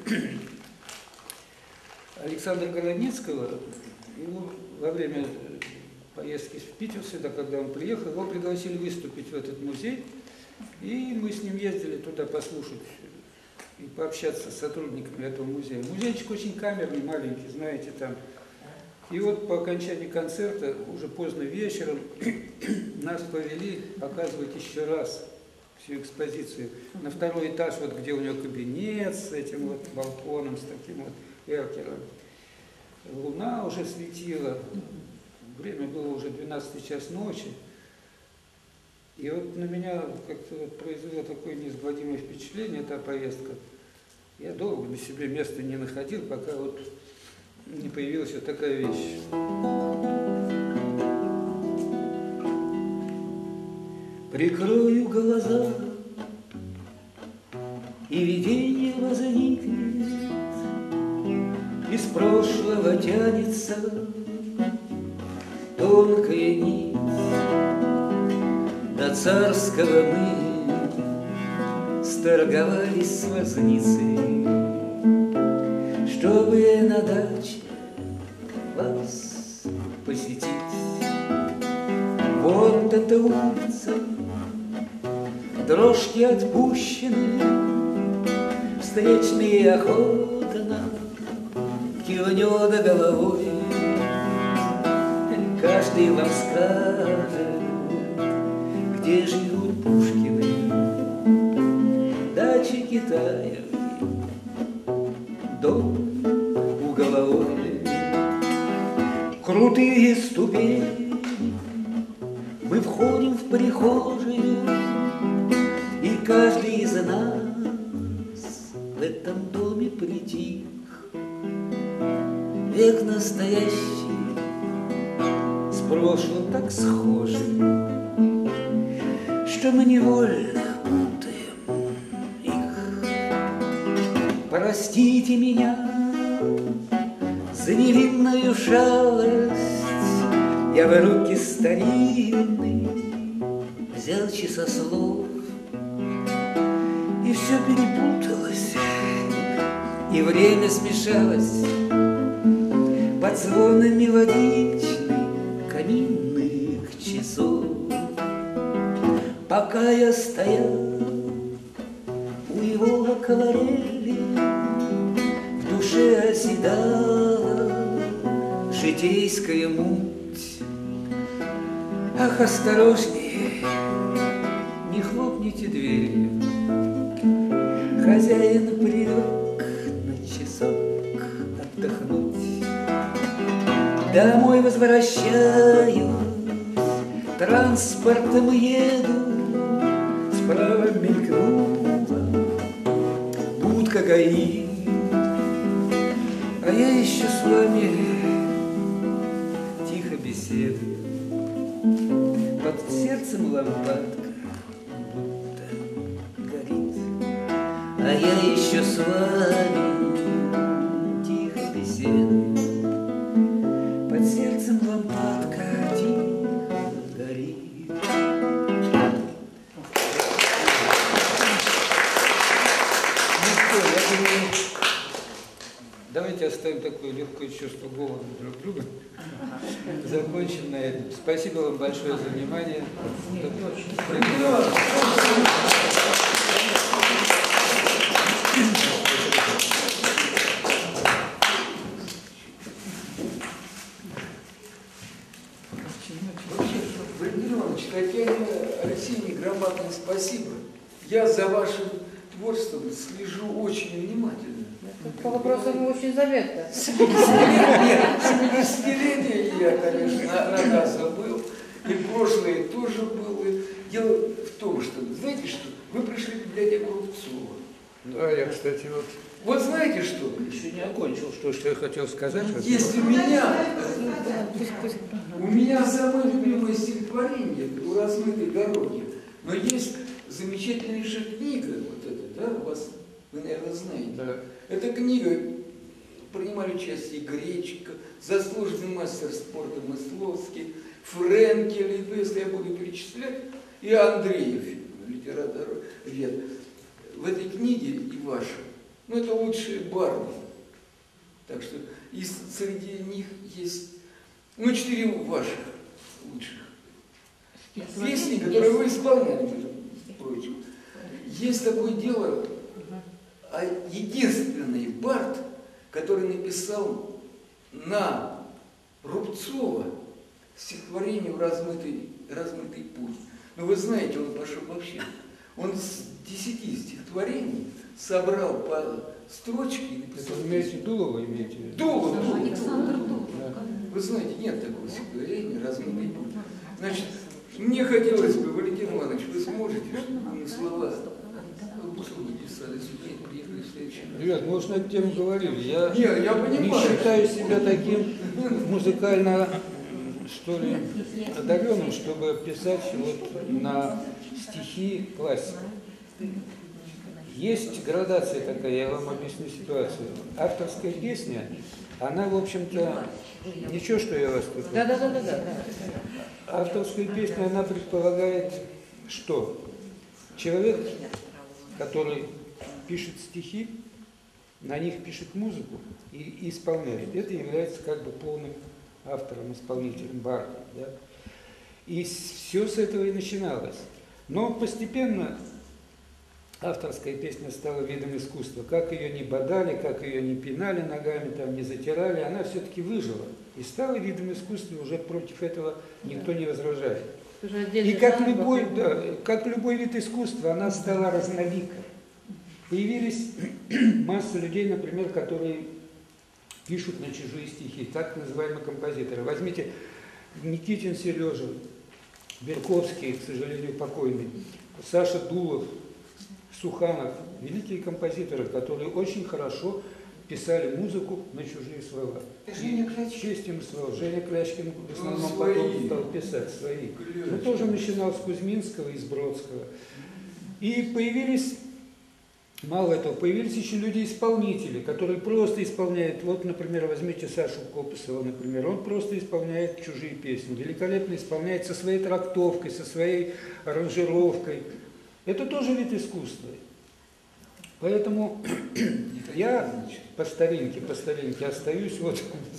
Александра Городницкого, его во время поездки в Питер сюда, когда он приехал, его пригласили выступить в этот музей. И мы с ним ездили туда послушать и пообщаться с сотрудниками этого музея. Музейчик очень камерный, маленький, знаете, там. И вот по окончании концерта, уже поздно вечером, нас повели показывать еще раз всю экспозицию. На второй этаж, вот где у него кабинет с этим вот балконом, с таким вот эркером. Луна уже светила, время было уже двенадцатый час ночи. И вот на меня как-то вот произвело такое неизгладимое впечатление эта поездка. Я долго на себе места не находил, пока вот не появилась вот такая вещь. Прикрою глаза, и видение возникнет, из прошлого тянется тонкая нить. До царского мы сторговались с возницей, чтобы на даче вас посетить. Вот эта улица, дрожки отпущены, встречные охота нам кивнет головой. Каждый вам скажет, где живут Пушкины, дачи Китаеве, дом угловой, крутые ступени, мы входим в прихожую, и каждый из нас в этом доме притих. Век настоящий с прошлым так схожи, что мы невольно путаем их. Простите меня за невинную шалость, я в руки старинный взял часослов, и все перепуталось, и время смешалось под звоном мелодичных каминных часов. Пока я стоял у его акварели, в душе оседала житейская муть. Ах, осторожнее, не хлопните дверью, хозяин привык на часок отдохнуть. Домой возвращаюсь, транспортом еду, справа мелькнула будка ГАИ, а я еще с вами тихо беседую. Под сердцем лампадка будто горит, а я еще с вами тихо беседую. Под сердцем лампадка тихо горит. Ну что, я думаю, давайте оставим такое легкое чувство голода друг друга. Закончим на этом. Спасибо вам большое за внимание. Татьяне Алексеевне громадное спасибо. Я за вашим творчеством слежу очень внимательно. По вопросам очень заметно. С семидесятилетия я, конечно, на, на Газа был, и прошлое тоже было. Дело в том, что, знаете что, вы пришли в библиотеку Рубцова. Да, я, кстати, вот... Вот знаете что? Еще не окончил, что, что я хотел сказать. Есть у меня, у меня самое любимое стихотворение у размытой дороги, но есть замечательная же книга, вот эта, да, у вас, вы, наверное, знаете. Да. Эта книга, принимали участие Гречко, заслуженный мастер спорта Мысловский, Френкель, если я буду перечислять, и Андреев, литератор, вет. В этой книге и ваша, ну это лучшие барды. Так что и среди них есть, ну, четыре ваших лучших песни, которые вы исполняли, между прочим. Есть такое дело, а единственный бард, который написал на Рубцова стихотворение в размытый, размытый путь. Но вы знаете, он пошел вообще. Он с десяти стихотворений собрал по строчке и написал. Это имеете Дулова, имеете в виду? Дулов, Дулов. Александр Дулов. Да. Вы знаете, нет такого стихотворения, размытый путь. Значит, мне хотелось бы, Валентин Иванович, вы сможете, чтобы на слова Рубцова написали сюда и приехали в следующий раз. Ребят, мы уже на эту тему говорили. Я, Нет, я не понимаю. считаю себя таким музыкально, что ли, одаренным, чтобы писать вот на стихи классики. Есть градация такая, я вам объясню ситуацию. Авторская песня, она, в общем-то, ничего, что я вас тут... Да, да, да, да, да. Авторская песня, она предполагает, что человек, который пишет стихи, на них пишет музыку и, и исполняет. Это является как бы полным автором, исполнителем, бардом. Да? И все с этого и начиналось. Но постепенно авторская песня стала видом искусства. Как ее не бодали, как ее не пинали ногами, там, не затирали, она все-таки выжила. И стала видом искусства, уже против этого никто не возражает. И как любой, да, как любой вид искусства, она стала разноликой. Появились масса людей, например, которые пишут на чужие стихи, так называемые композиторы. Возьмите Никитин Сережа, Берковский, к сожалению, покойный, Саша Дулов, Суханов, великие композиторы, которые очень хорошо писали музыку на чужие слова. Женя Клячкин. Честь им слова. Женя Клячкин в основном Ну, потом свои. стал писать свои. Клячкин. Он тоже начинал с Кузьминского и с Бродского. И появились, мало этого, появились еще люди-исполнители, которые просто исполняют. Вот, например, возьмите Сашу Копосова, например, он просто исполняет чужие песни, великолепно исполняет со своей трактовкой, со своей аранжировкой. Это тоже вид искусства. Поэтому я по старинке, по старинке остаюсь вот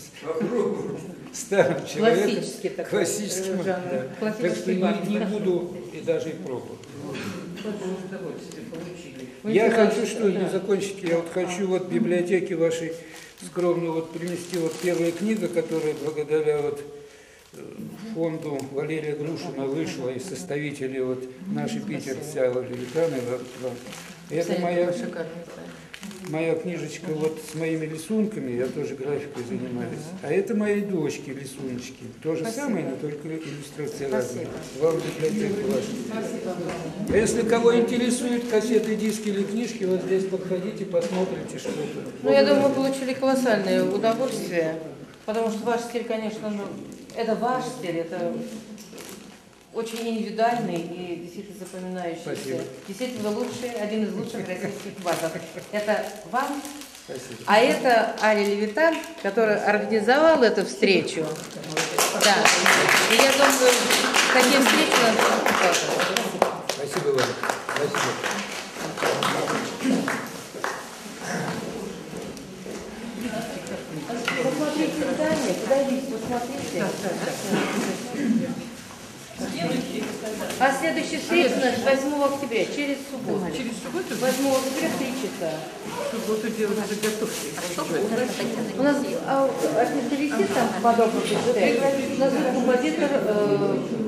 старым человеком. Классический такой Классическим, жанр, да. Так что классический не, бардик. не буду и даже и пробовать. Какое удовольствие получили. Вы Я прекрасно, хочу, что да. не закончить, я вот хочу вот в библиотеке вашей скромно вот принести вот первая книга, которая благодаря вот э, фонду Валерия Грушина вышла из составителей вот нашей Питер вся Левитана. Это моя, моя книжечка вот с моими рисунками, я тоже графикой занимаюсь. А это мои дочки рисуночки. То же Спасибо. самое, но только иллюстрация Спасибо. разная. Вам библиотека ваша. А если кого интересуют кассеты, диски или книжки, вот здесь подходите, посмотрите, что это. Ну, я думаю, вы получили колоссальное удовольствие, потому что ваш стиль, конечно, ну, это ваш стиль, это очень индивидуальный и действительно запоминающийся. Спасибо. Действительно лучший, один из лучших российских басов. Это вам. Спасибо. А это Аня Левитан, которая организовала эту встречу. Да. И я думаю, такие встречи у нас будут. Спасибо вам. Спасибо. Посмотрите здание, подойдите, посмотрите. А следующая встреча у нас восьмого октября, через субботу. Через субботу? восьмого октября в три часа. В субботу делать заготовки. У нас а, отнесли висит там подобный. У нас будет композитор э,